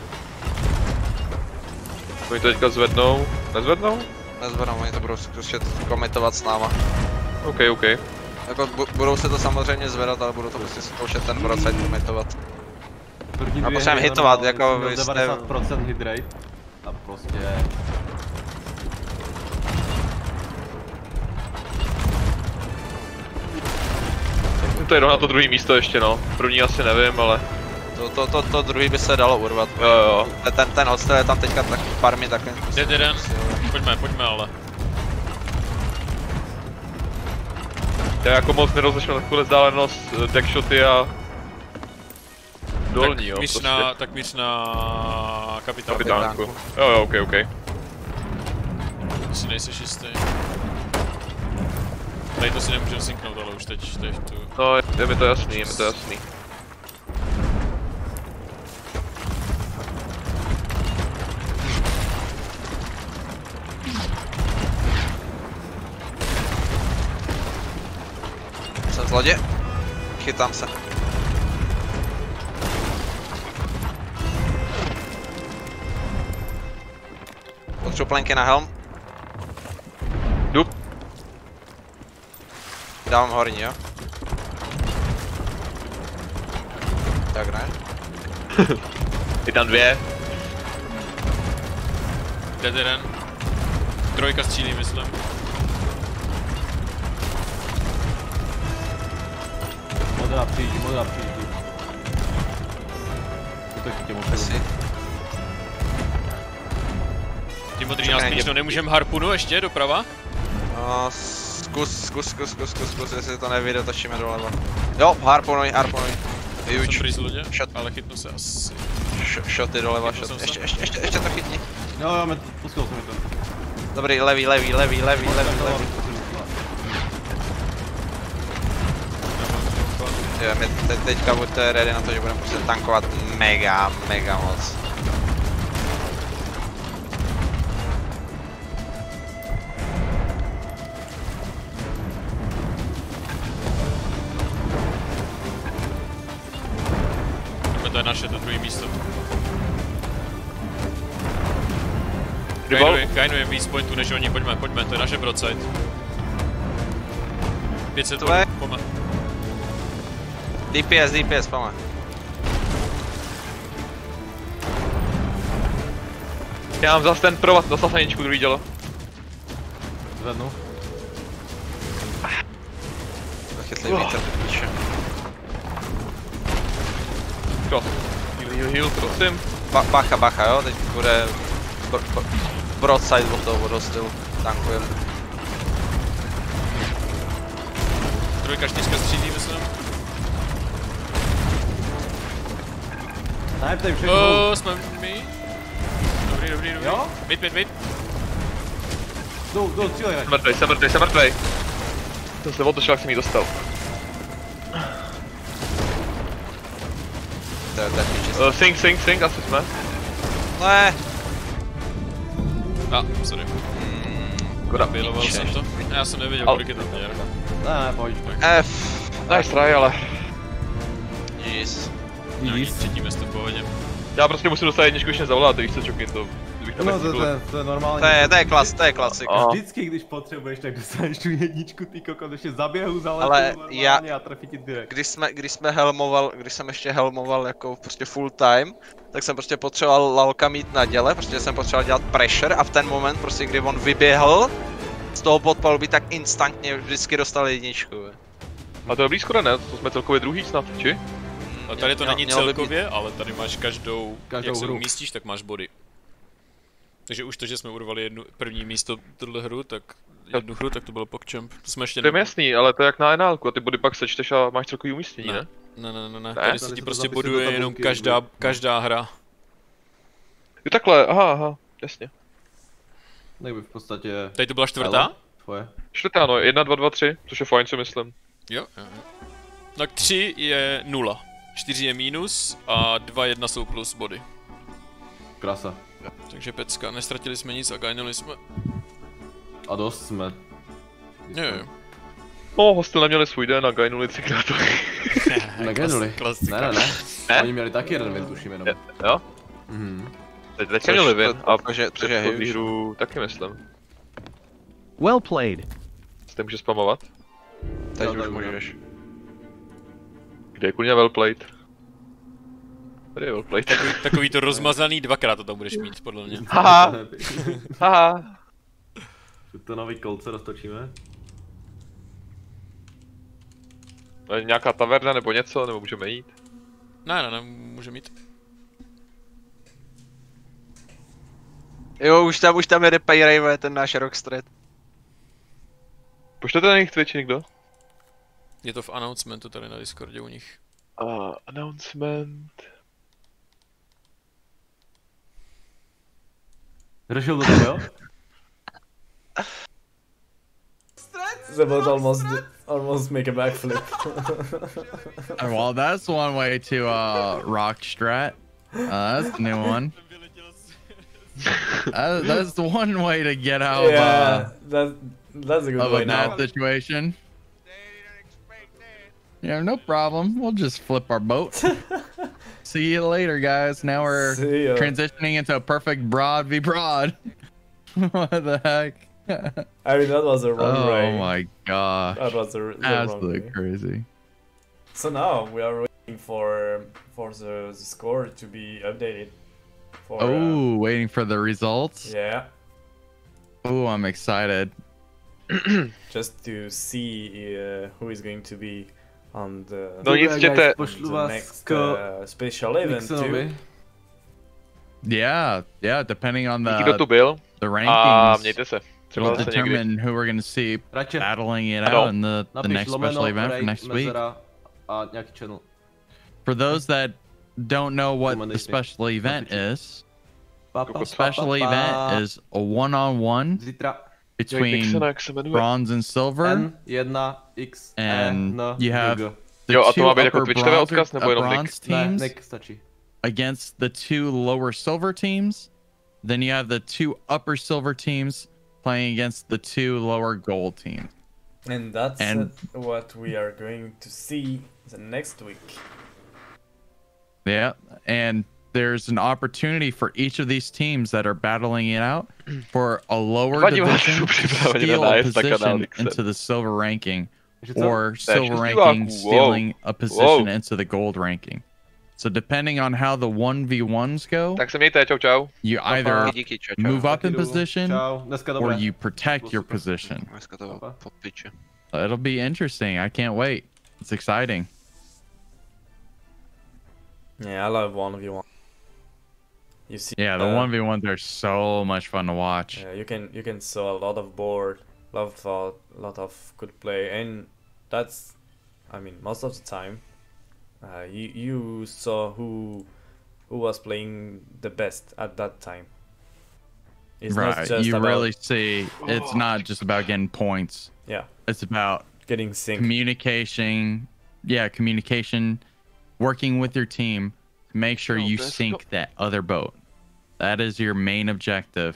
Oni to teďka zvednou, nezvednou? Nezvednou, oni to budou zkusit komitovat s náma. OK. Jako budou se to samozřejmě zvedat, ale budou to prostě zkoušet ten broadside komitovat. A potřebujeme hitovat, jako vy jste... 90% hit rate. A prostě... To je na to druhé místo ještě, no. První asi nevím, ale... To druhý by se dalo urvat. Jo. Ten hostel je tam teďka tak farmy takovým způsobem. Jeden. Pojďme ale. Já jako moc nerozliším takovou vzdálenost deckshoty a... Dolní, jo, prostě. Tak míř na kapitánku. Jo, OK. To si nejseš jistý. Tady to si nemůžeme synknout, ale už teď v tu... No, je mi to jasný, Jsem z lodě. Chytám se. Potřebuji plenky na helm. Jdu. Dávám horní, jo? Tak ne? Je tam dvě. Dead jeden. Trojka střílí, myslím. Modrá přijíždí. Utočíte mu Asi. Ti modrý nás klíčnou, nemůžeme harpunu ještě doprava? No, zkus, jestli to nevyjde, točíme doleva. Jo, harpunuj. Jsem prý z lodě, ale chytnu se asi. Shoty doleva, ještě to chytni. Jo, pustil jsem mi to. Dobrý, levý. Jo, my teďka buďte ready na to, že budeme prostě tankovat mega moc. To je naše, to druhé místo. Gainujem víc pointů než oni, pojďme, to je naše broadside. 500 bodů, pojďme. DPS, pojďme. Já mám zase ten provat, dostal jsem jedničku, druhý dělo. Zvednu. Chytlý vítr, píče. Heal, prosím. Bacha, jo, teď bude broadside od toho vodostylu, tankujem. Trojka, čtyřka střídí, myslím. Ne, tady všechno. Jsme my. Dobrý. Jo? Mid. Jdou, cílej. Jsem mrtvej. Jsem se otočil, jak jsem jí dostal. To je píče. Sing, asi jsme. Ne. Sorry. Koda. Bailoval jsem to. Já jsem nevěděl, kolik je tam měr. Ne, pojď. F. Nice try, ale... Jeez. Třetí město v pohodě. Já prostě musím dostat jedničku, když nezavolat, víš co, Čokin, to... No to je normální. To je klasika. Vždycky, když potřebuješ, tak dostaneš tu jedničku, ty koko, když je zaběhu, zaletu Ale normálně a trefí ti direkt. Když jsem ještě helmoval jako prostě full time, tak jsem prostě potřeboval lalka mít na děle, protože jsem potřeboval dělat pressure a v ten moment prostě, kdy on vyběhl z toho podpalubí, tak instantně vždycky dostal jedničku. A to je blízko, ne? To jsme celkově druhý snad, či? A tady to není celkově, ale tady máš každou jak se hru umístíš, tak máš body. Takže už to, že jsme urvali první místo tuhle hru, tak jednu hru, tak to bylo PogChamp. To jsme ještě to je jasný, ale to je jak na NL-ku a ty body pak sečteš a máš celkový umístění, ne? Ne. Tady se ti prostě boduje jenom každá hra. Jo takhle, aha, jasně. Tak by v podstatě... Tady to byla čtvrtá? Tvoje. Čtvrtá, no, 1, 2, 2, 3, což je fajn, co myslím. Jo. Tak 3 je 0, 4 je minus a 2, 1 jsou plus body. Krasa. Takže pecka, nestratili jsme nic a gainili jsme. A dost jsme. Jo. No, hostel neměli svůj den a gainuli 3krát. Negainuli. Klasika. Ne. Oni měli taky jeden win, tuším jenom. Jo? Teď měli win a předchozí hru taky myslím. Well played. Jste může spamovat? Teď už můžeš. Kde je kurňa well played? Tady je well played. Takový to rozmazaný, dvakrát to tam budeš mít, podle mě. Haha. To nový kolce roztočíme. Nějaká taverna nebo něco, nebo můžeme jít? Ne, můžeme jít. Jo, už tam jede Payrave, ten náš Rockstrat. Pošlete na nich Twitch někdo? Je to v announcementu tady na Discordě u nich. Announcement... Řešil to tam, jo? Zebot almost make a backflip. Well, that's one way to rock strat. That's a new one. That's the one way to get out that's a good way now. That situation. Yeah, no problem. We'll just flip our boat. See you later, guys. Now we're transitioning into a perfect broad v broad. What the heck? I mean, that was a runway. Oh my gosh. That was a absolutely runway. crazy. So now we are waiting for the score to be updated. Waiting for the results? Yeah. Oh, I'm excited. Just to see who is going to be on the, next special event too. Yeah, depending on the rankings. We'll determine who we're going to see battling it out in the next special event for next week. For those that don't know what the special event is, special event is a one-on-one between bronze and silver, and you have the two upper bronze teams against the two lower silver teams. Then you have the two upper silver teams playing against the two lower gold teams. And that's what we are going to see the next week. Yeah, and there's an opportunity for each of these teams that are battling it out for a lower division steal a position into the silver ranking, or silver ranking stealing a position into the gold ranking. So depending on how the 1v1s go, you either move up in position or you protect your position. It'll be interesting. I can't wait. It's exciting. Yeah, I love 1v1. You see, yeah, the 1v1s are so much fun to watch. Yeah, you can saw a lot of board, lot of good play, and that's, I mean, most of the time, you saw who was playing the best at that time. It's right, not just you about... really see it's not just about getting points. Yeah, it's about getting sync, communication. Yeah, communication, working with your team to make sure you sink that other boat. That is your main objective.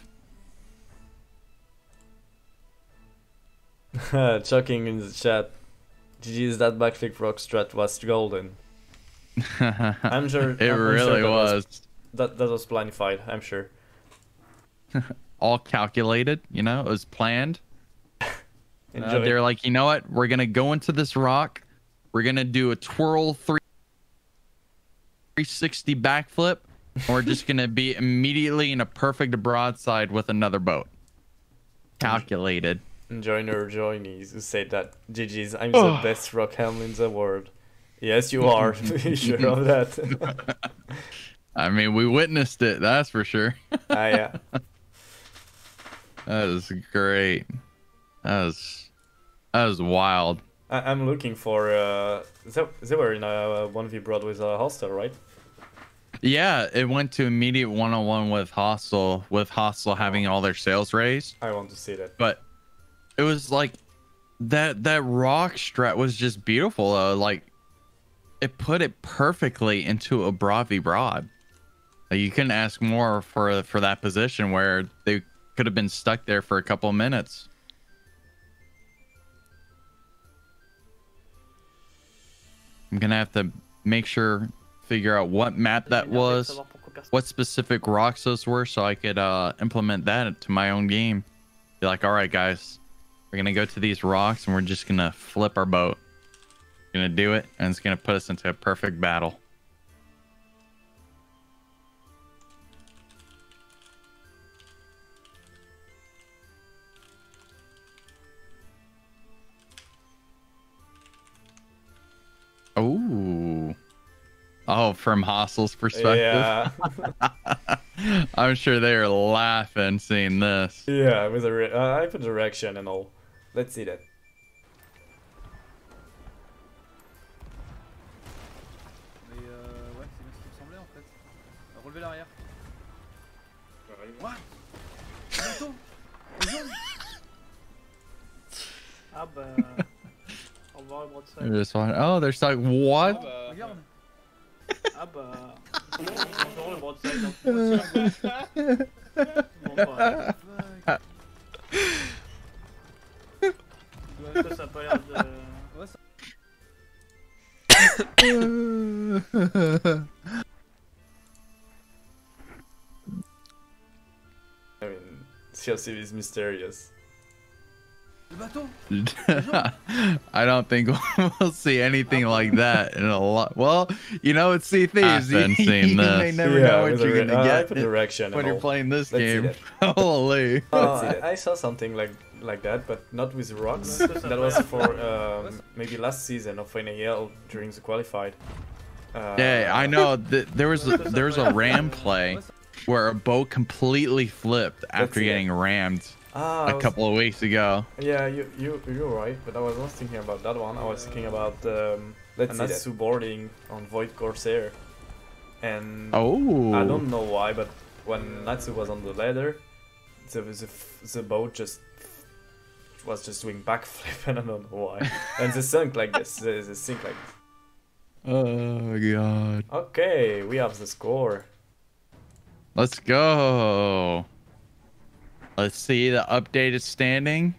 Chucking in the chat. GG's that backflip rock strat was golden. I'm sure it really was. That was planified, I'm sure. All calculated, you know, it was planned. They're like, you know what? We're gonna go into this rock. We're gonna do a twirl 360 backflip. And we're just gonna be immediately in a perfect broadside with another boat. Calculated. Joiner Joinies who said that GG's, I'm the best rock helm in the world. Yes, you are. Be sure of that. I mean, we witnessed it. That's for sure. Yeah. That is great. That was wild. I'm looking for they were in a 1v broad with a hostile, right? Yeah, it went to immediate 1-on-1 with Hostile having all their sales raised. I want to see that. But it was like that rock strat was just beautiful. Like it put it perfectly into a broad v broad. You couldn't ask more for that position where they could have been stuck there for a couple of minutes. I'm gonna have to figure out what map that was, what specific rocks those were, so I could implement that into my own game. Be like, all right, guys, we're gonna go to these rocks and we're just gonna flip our boat. We're gonna do it, and it's gonna put us into a perfect battle. Oh, from Hostile's perspective? Yeah. I'm sure they are laughing seeing this. Yeah, with I put direction and all. Let's see that. Relevez l'arrière. What? Ah bah... Au revoir le broadside. Oh, they're like, what? Regarde. Ah bah... Bonjour le broadside. Bon bah... Ça a pas l'air de... I mean, Chelsea is mysterious. I don't think we'll see anything like that in a lot. Well, you know, it's Sea Thieves. You may never know what you're gonna get when you're playing this game. Holy! I saw something like that, but not with rocks. That was for maybe last season of NAL during the qualified. Yeah, I know. There was a ram play where a boat completely flipped after getting rammed. A couple of weeks ago. Yeah, you're right, but I was not thinking about that one. I was thinking about Natsu boarding on Void Corsair. And I don't know why, but when Natsu was on the ladder, the boat just was just doing backflip, and I don't know why. And they sunk like this. They sink like this. Oh god. Okay, we have the score. Let's go. Let's see the updated standing.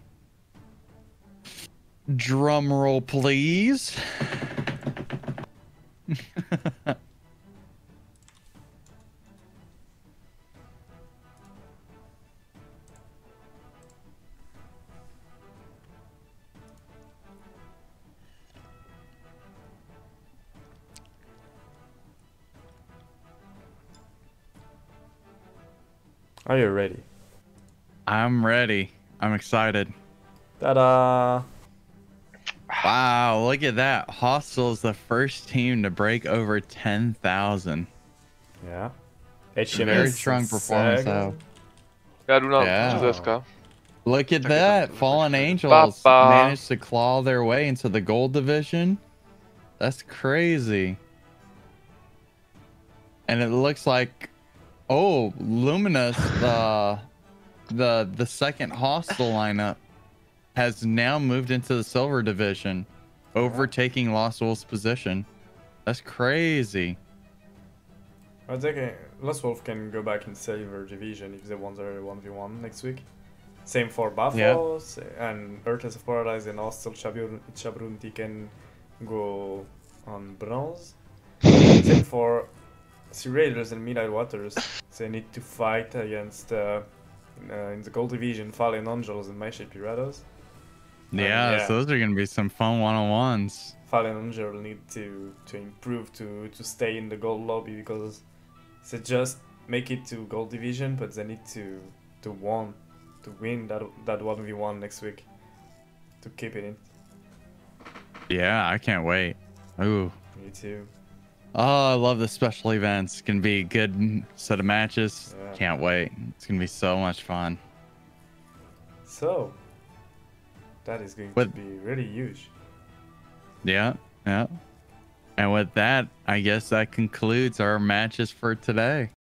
Drum roll, please. Are you ready? I'm ready. I'm excited. Ta-da! Wow, look at that. Hostile is the first team to break over 10,000. Yeah. Very strong performance out. Já jdu na Řezka. Look at that. Fallen Angels managed to claw their way into the gold division. That's crazy. And it looks like, oh, Luminous, the second Hostile lineup, has now moved into the silver division, overtaking Lost Wolf's position. That's crazy. I think Lost Wolf can go back in silver division if they want their 1v1 next week. Same for Buffalo and Earths of Paradise and Hostile Chabrunti can go on bronze. Same for Sea Raiders and Midnight Waters. They need to fight against in the gold division Fallen Angels and Maesha Piratas. Yeah, so those are gonna be some fun one-on-ones. Fallen Angel need to improve to stay in the gold lobby because they just make it to gold division, but they need to win that 1v1 next week to keep it in. Yeah, I can't wait. Ooh. Me too. Oh, I love the special events. It's gonna be a good set of matches. Yeah. Can't wait. It's gonna be so much fun. So that is going to be really huge. Yeah, yeah. And with that, I guess that concludes our matches for today.